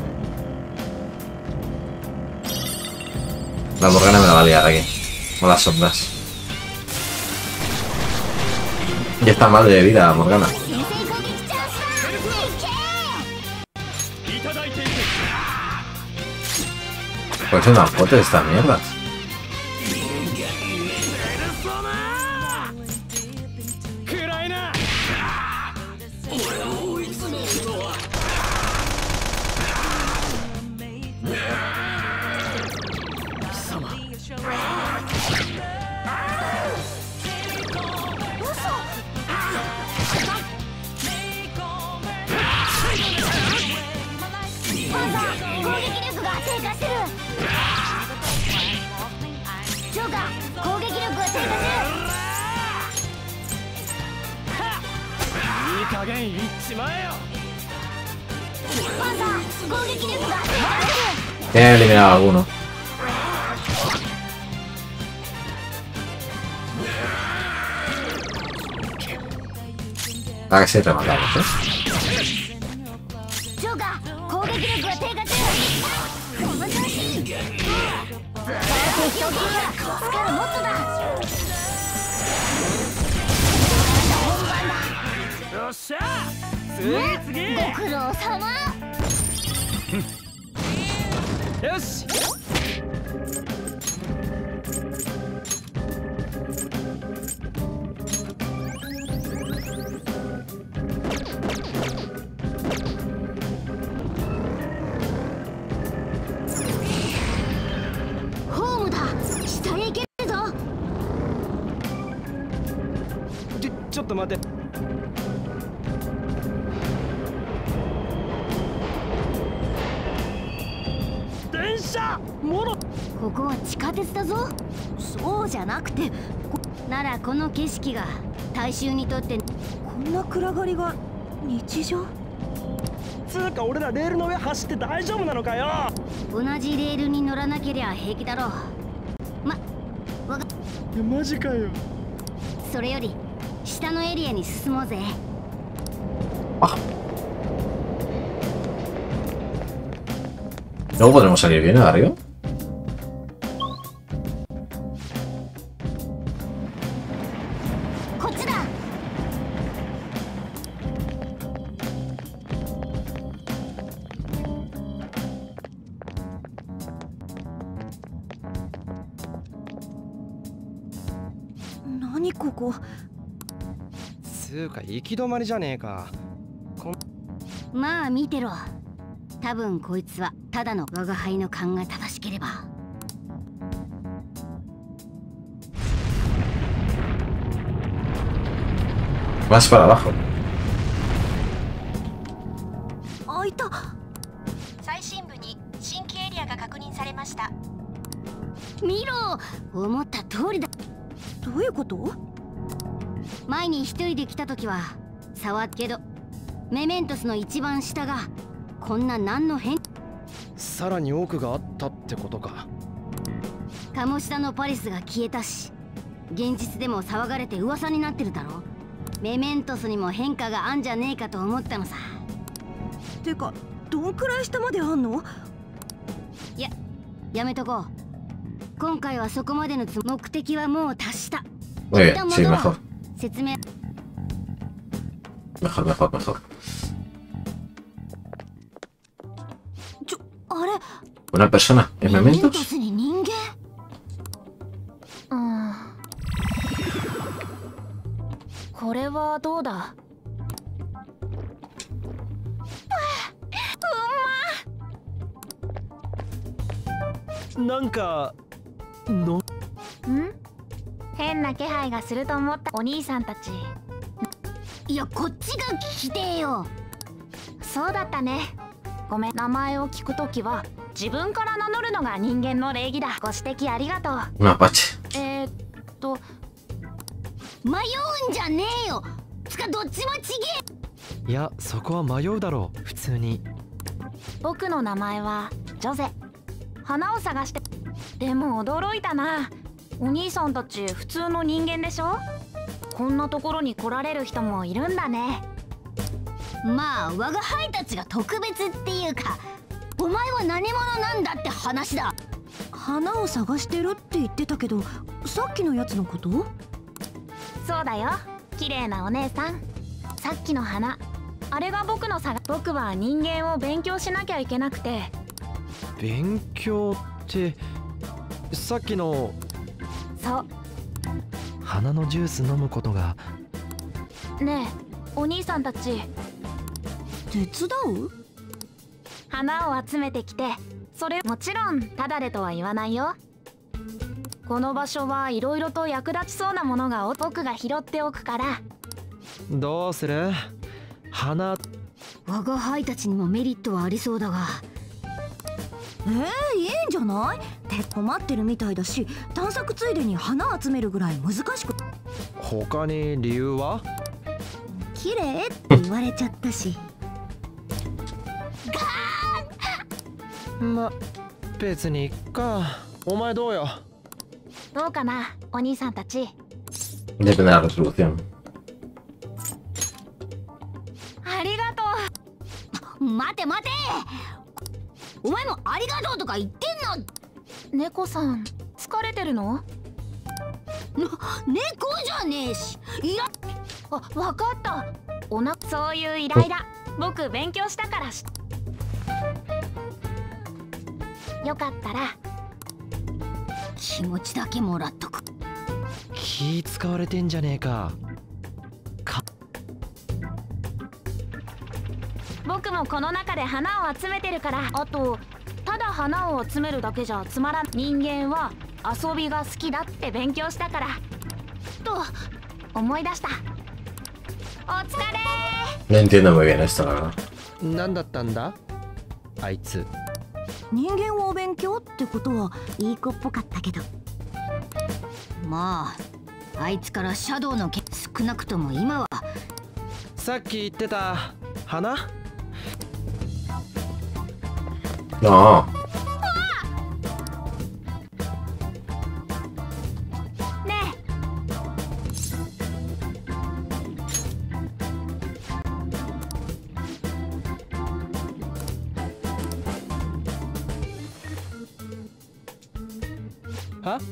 La Morgana me la va a liar aquí. Con las sombras. Ya está mal de vida, Morgana. Pues son las potes de estas mierdas. He eliminado a alguno. Para que se rematamos, ¿eh? ちょ、ちょっと待って。電車もろ。 ここは地下鉄だぞ。そうじゃなくて、ならこの景色が大衆にとってこんな暗がりが日常？ つうか俺らレールの上走って大丈夫なのかよ。 同じレールに乗らなけりゃ平気だろう。ま、わか。 マジかよ。 それより下のエリアに進もうぜ。 Ah. ¿Luego podremos salir bien de arriba? Nani koko? つうか行き止まりじゃねえか。 まあ見てろ。多分こいつはただの我が輩の勘が正しければ。 Vas para abajo. 開いた。 最深部に新規エリアが確認されました。 見ろ、思った通りだ。 どういうこと？ 前に一人で来た時は触っけど、メメントスの一番下がこんな何の変。 さらに奥があったってことか。 鴨下のパリスが消えたし、現実でも騒がれて噂になってるだろ。メメントスにも変化があんじゃねえかと思ったのさ。 てかどんくらい下まであんの？ いや、やめとこう。今回はそこまでのつ目的はもう達した。 Muy bien, sí, mejor. 説明。 Mejor, mejor, mejor. ちょ、あれ。 Una persona en Mementos. に人間。 うん。これはどうだ？ なんかの。 ん？変な気配がすると思ったお兄さんたち。 いや、こっちが聞きてえよ。 そうだったね。ごめん、名前を聞くときは自分から名乗るのが人間の礼儀だ。ご指摘ありがとう。 Un apache. えーっと迷うんじゃねえよ。つかどっちもちげえ。 いや、そこは迷うだろう。普通に。 僕の名前はジョゼ。花を探して。でも驚いたな。お兄さんたち普通の人間でしょ？こんなところに来られる人もいるんだね。 まあ我が輩たちが特別っていうか、お前は何者なんだって話だ。 花を探してるって言ってたけど、さっきのやつのこと？ そうだよ。 綺麗なお姉さん、さっきの花、あれが僕の差が。僕は人間を勉強しなきゃいけなくて。 勉強ってさっきの。 そう。 花のジュース飲むことが。 ねえお兄さんたち、 手伝う？ 花を集めてきて、それもちろんタダでとは言わないよ。この場所はいろいろと役立ちそうなものが僕が拾っておくから。 どうする？花。 我が輩たちにもメリットはありそうだが。 えー、いいんじゃない？って困ってるみたいだし、探索ついでに花集めるぐらい難しく。 他に理由は？ 綺麗って言われちゃったし。 ま、別にいっか。お前どうよ？ どうかなお兄さんたち。 Depende de la resolución。 ありがとう。待て待て、お前もありがとうとか言ってんの？ 猫さん疲れてるの？ 猫じゃねえし。いや、 あ、わかった。おな、そういう依頼だ。僕勉強したからし。よかったら気持ちだけもらっとく。 気使われてんじゃねえか。か僕もこの中で花を集めてるから。あとただ花を集めるだけじゃつまらん。人間は遊びが好きだって勉強したからと思い出した。お疲れ。 No entiendo muy bien esto, la verdad。 何だったんだあいつ。 人間を勉強ってことはいい子っぽかったけど。 まああいつからシャドウのけ少なくとも今は。 さっき言ってた花。 No。 ねえ。は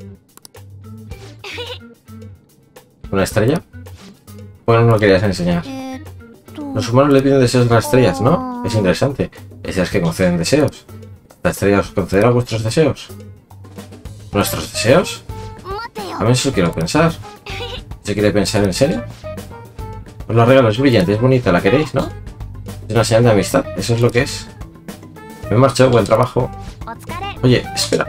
¿Una estrella? Bueno, no lo querías enseñar. Los humanos le piden deseos a las estrellas, ¿no? Es interesante. Esas que conceden deseos. ¿La estrella os concederá vuestros deseos? ¿Nuestros deseos? A ver si lo quiero pensar. ¿Se quiere pensar en serio? Os los regalo, es brillante, es bonita, la queréis, ¿no? Es una señal de amistad, eso es lo que es. Me marcho, buen trabajo. Oye, espera.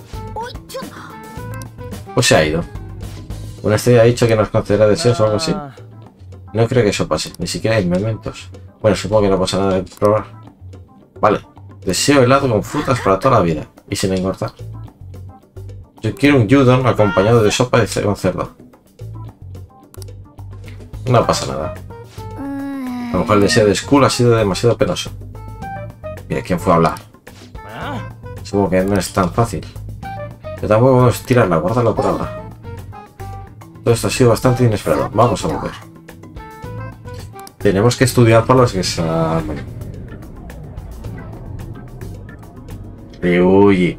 Pues se ha ido. Una estrella ha dicho que nos concederá deseos o algo así. No creo que eso pase, ni siquiera hay mementos. Bueno, supongo que no pasa nada de probar. Vale. Deseo helado con frutas para toda la vida y sin engordar. Yo quiero un gyudon acompañado de sopa de con cerdo. No pasa nada. A lo mejor el deseo de Skull ha sido demasiado penoso. Mira, ¿quién fue a hablar? Supongo que no es tan fácil. Pero tampoco podemos tirarla, guárdalo por ahora. Todo esto ha sido bastante inesperado. Vamos a volver. Tenemos que estudiar para los exámenes. Ryuji.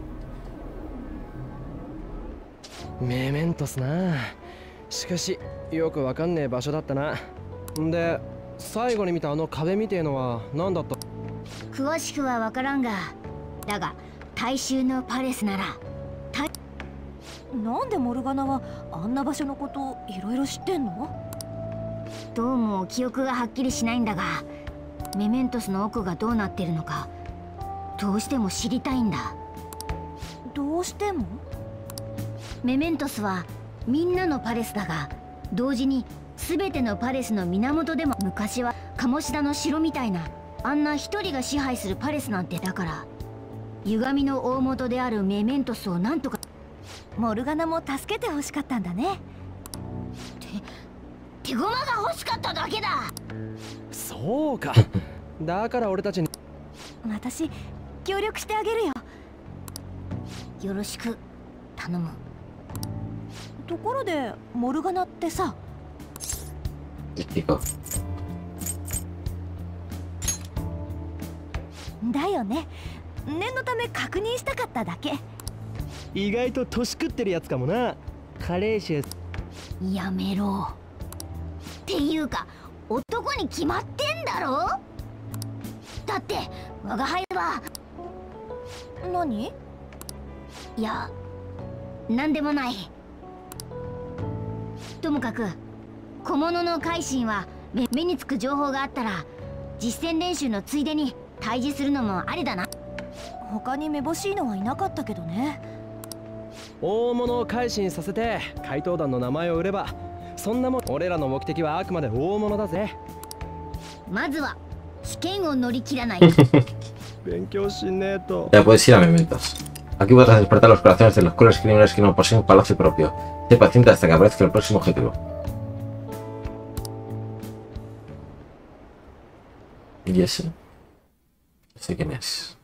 Mementosな。しかしよくわかんねえ場所だったな。で、最後に見たあの壁みてえのは何だった？ 詳しくはわからんが、だが大衆のパレスなら。 なんでモルガナはあんな場所のことをいろいろ知ってんの？ どうも記憶がはっきりしないんだが、メメントスの奥がどうなってるのかどうしても知りたいんだ。 どうしても？ メメントスはみんなのパレスだが、同時に全てのパレスの源でも。昔は鴨志田の城みたいなあんな一人が支配するパレスなんて。だから歪みの大元であるメメントスをなんとか。 モルガナも助けてほしかったんだね。 手駒が欲しかっただけだ。 そうか。だから俺たちに。 私協力してあげるよ。 よろしく頼む。 ところでモルガナってさ。だよね。念のため確認したかっただけ。 意外と年食ってるやつかもな。カレー臭。 やめろ。 っていうか男に決まってんだろ。だって我が輩は。 何？ いや、なんでもない。ともかく小物の海進は目目につく情報があったら実践練習のついでに対峙するのもありだな。 他にめぼしいのはいなかったけどね。 大物を改心させて怪盗団の名前を売れば、そんなもん。俺らの目的はあくまで大物だぜ。 まずは試験を乗り切らない。 勉強しねえと。 Ya puedes ir a Mementos. Aquí podrás despertar los corazones de los crueles criminales que no poseen un palacio propio. Sé paciente hasta que aparezca el próximo objetivo. ¿Y ese? ¿Ese quién es?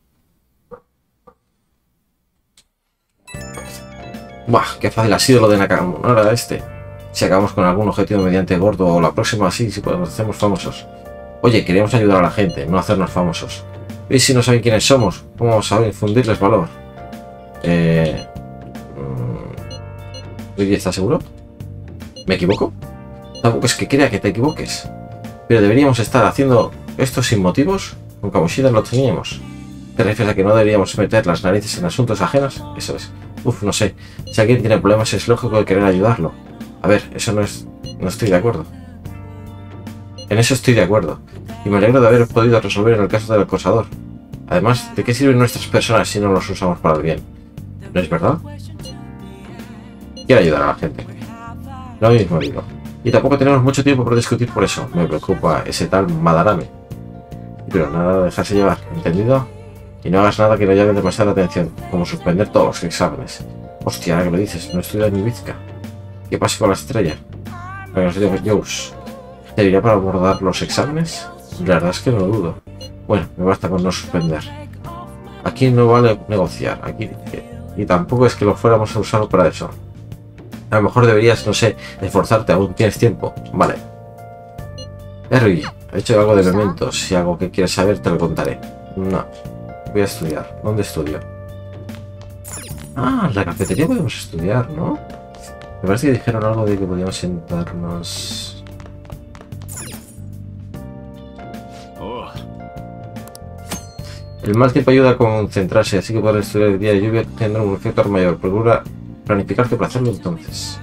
Buah, qué fácil ha sido lo de Nakamura este. Si acabamos con algún objetivo mediante gordo o la próxima así, si nos hacemos famosos. Oye, queremos ayudar a la gente, no hacernos famosos. ¿Y si no saben quiénes somos? ¿Cómo vamos a infundirles valor? Eh... ¿Luigi está seguro? ¿Me equivoco? Tampoco es que crea que te equivoques. Pero deberíamos estar haciendo esto sin motivos. Con Kamoshida lo teníamos. ¿Te refieres a que no deberíamos meter las narices en asuntos ajenos? Eso es. Uf, no sé. Si alguien tiene problemas es lógico de querer ayudarlo. A ver, eso no es... No estoy de acuerdo. En eso estoy de acuerdo. Y me alegro de haber podido resolver el caso del acosador. Además, ¿de qué sirven nuestras personas si no los usamos para el bien? ¿No es verdad? Quiero ayudar a la gente. Lo mismo digo. Y tampoco tenemos mucho tiempo para discutir por eso. Me preocupa ese tal Madarame. Pero nada de dejarse llevar, ¿entendido? Y no hagas nada que no llame demasiada atención, como suspender todos los exámenes. Hostia, ahora que lo dices, no estudia ni bizca. ¿Qué pasa con la estrella? Para los Joes. ¿Te irá para abordar los exámenes? La verdad es que no lo dudo. Bueno, me basta con no suspender. Aquí no vale negociar, aquí... Y tampoco es que lo fuéramos a usar para eso. A lo mejor deberías, no sé, esforzarte, aún tienes tiempo. Vale. Erwin, he hecho algo de Mementos. Si algo que quieres saber te lo contaré. No. Voy a estudiar. ¿Dónde estudio? Ah, en la cafetería podemos estudiar, ¿no? Me parece que dijeron algo de que podíamos sentarnos... El mal tiempo ayuda a concentrarse, así que poder estudiar el día de lluvia tendrá un efecto mayor. Procura planificarte para hacerlo entonces.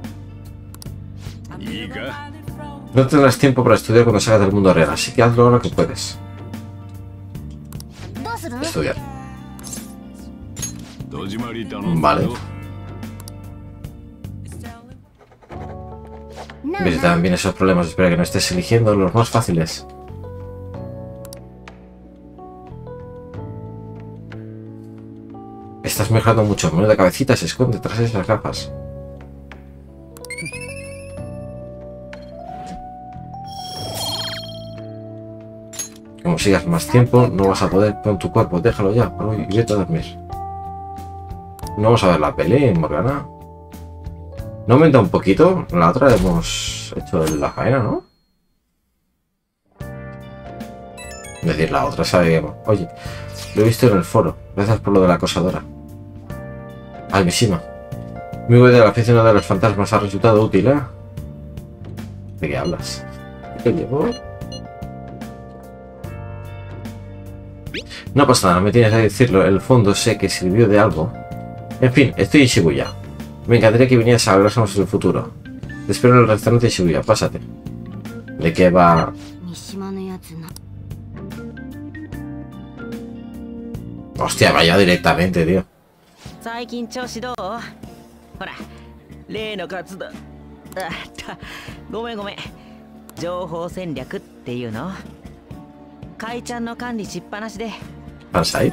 No tendrás tiempo para estudiar cuando salgas del mundo real, así que hazlo ahora que puedes. Estudiar. Vale. Ves también esos problemas. Espera que no estés eligiendo los más fáciles. Estás mejorando mucho. Menuda cabecita se esconde tras esas gafas. Como sigas más tiempo, no vas a poder con tu cuerpo. Déjalo ya, y vete a dormir. No vamos a ver la peli, Morgana. ¿No aumenta un poquito? La otra hemos hecho la faena, ¿no? Es decir, la otra sabíamos. Oye, lo he visto en el foro. Gracias por lo de la acosadora. Ay, Mishima. Mi idea de la oficina de los fantasmas ha resultado útil, ¿eh? ¿De qué hablas? ¿Qué llevo? No pasa nada, me tienes que decirlo. El fondo sé que sirvió de algo. En fin, estoy en Shibuya. Me encantaría que vinieras a hablarnos en el futuro. Te espero en el restaurante de Shibuya, pásate. ¿De qué va? Hostia, vaya directamente, tío. ¿Fansite?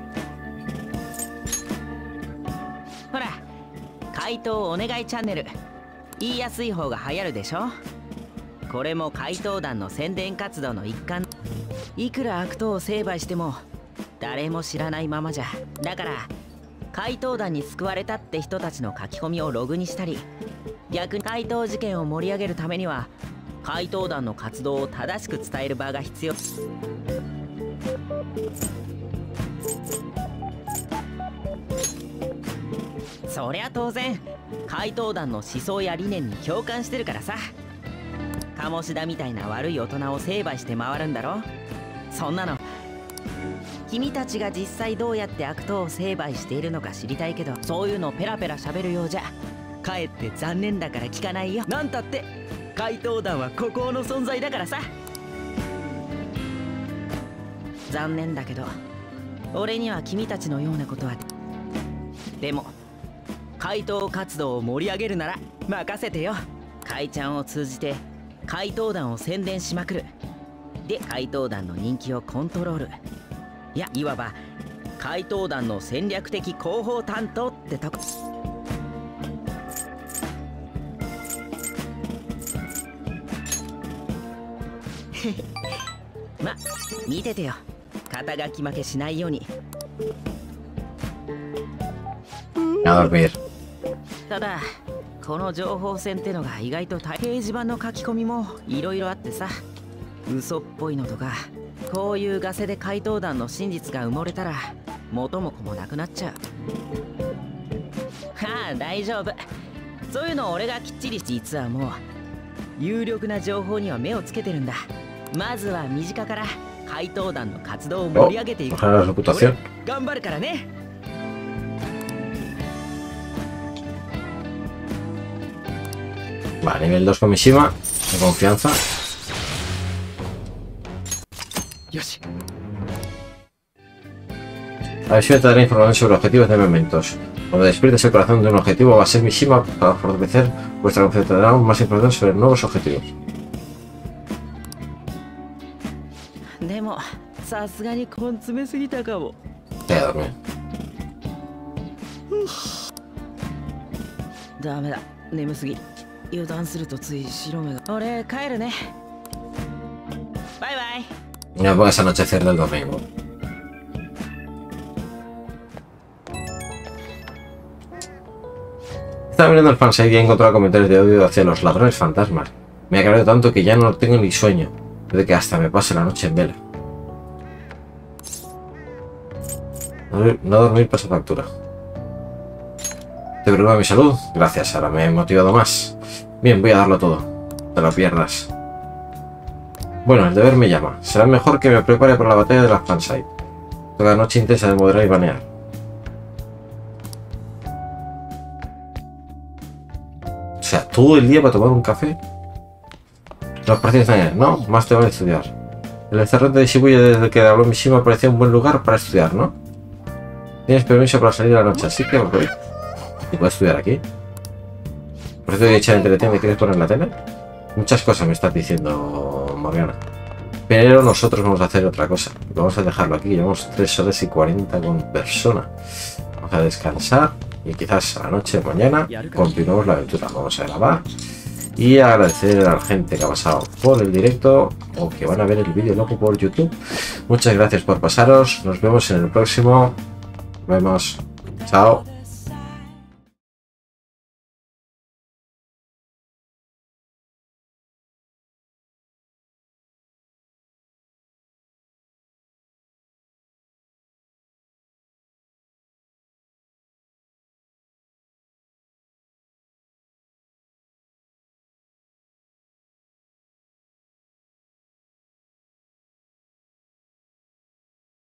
ほら、怪盗お願いチャンネル。言いやすい方が流行るでしょ。これも怪盗団の宣伝活動の一環。いくら悪党を成敗しても誰も知らないままじゃ。だから怪盗団に救われたって人たちの書き込みをログにしたり、逆に怪盗事件を盛り上げるためには怪盗団の活動を正しく伝える場が必要。そりゃ当然怪盗団の思想や理念に共感してるからさ。 鴨志田みたいな悪い大人を成敗して回るんだろ。そんなの君たちが実際どうやって悪党を成敗しているのか知りたいけど、そういうのペラペラ喋るようじゃかえって残念だから聞かないよ。なんたって怪盗団は孤高の存在だからさ。残念だけど俺には君たちのようなことは。でも怪盗活動を盛り上げるなら任せてよ。怪ちゃんを通じて怪盗団を宣伝しまくる。で怪盗団の人気をコントロール。いや、いわば怪盗団の戦略的広報担当ってとこ。ま、見ててよ。肩書き負けしないように。 A dormir. ただこの情報戦ってのが意外と大掲示板の書き込みもいろいろあってさ、嘘っぽいのとか、こういうガセで怪盗団の真実が埋もれたら元も子もなくなっちゃう。はあ、大丈夫。そういうの俺がきっちり。実はもう有力な情報には目をつけてるんだ。まずは身近から怪盗団の活動を盛り上げていく。頑張るからね。 Vale, nivel dos con Mishima, de confianza. A ver si te daré información sobre objetivos de Mementos. Cuando despiertes el corazón de un objetivo, va a ser Mishima para fortalecer vuestra confianza. Te dará más información sobre nuevos objetivos. でもさすがに根詰めすぎたかも。 Te dormir. ダメだ、眠すぎ。油断するとつい白目が。俺帰るね。バイバイ。 No pongas anochecer del domingo. Estaba mirando el fansite y he encontrado comentarios de odio hacia los ladrones fantasmas. Me ha cabreado tanto que ya no tengo ni sueño. De que hasta me pase la noche en vela. No dormir pasa factura. ¿Te preocupa mi salud? Gracias, ahora me he motivado más. Bien, voy a darlo todo. No te lo pierdas. Bueno, el deber me llama. Será mejor que me prepare para la batalla de las fansite. Toda noche intensa de moderar y banear. O sea, todo el día para tomar un café. Los partidos están. No, más te vale estudiar. El restaurante de Shibuya desde que habló Mishima parecía un buen lugar para estudiar, ¿no? Tienes permiso para salir a la noche, así que voy. ¿Y puedo estudiar aquí? ¿Por eso he dicho en teletienda que quieres poner la tele? Muchas cosas me estás diciendo, Morgana. Pero nosotros vamos a hacer otra cosa. Vamos a dejarlo aquí. Llevamos tres horas y cuarenta con persona. Vamos a descansar y quizás a la noche, mañana, continuamos la aventura. Vamos a grabar y agradecer a la gente que ha pasado por el directo o que van a ver el vídeo luego por YouTube. Muchas gracias por pasaros. Nos vemos en el próximo. Nos vemos. Chao.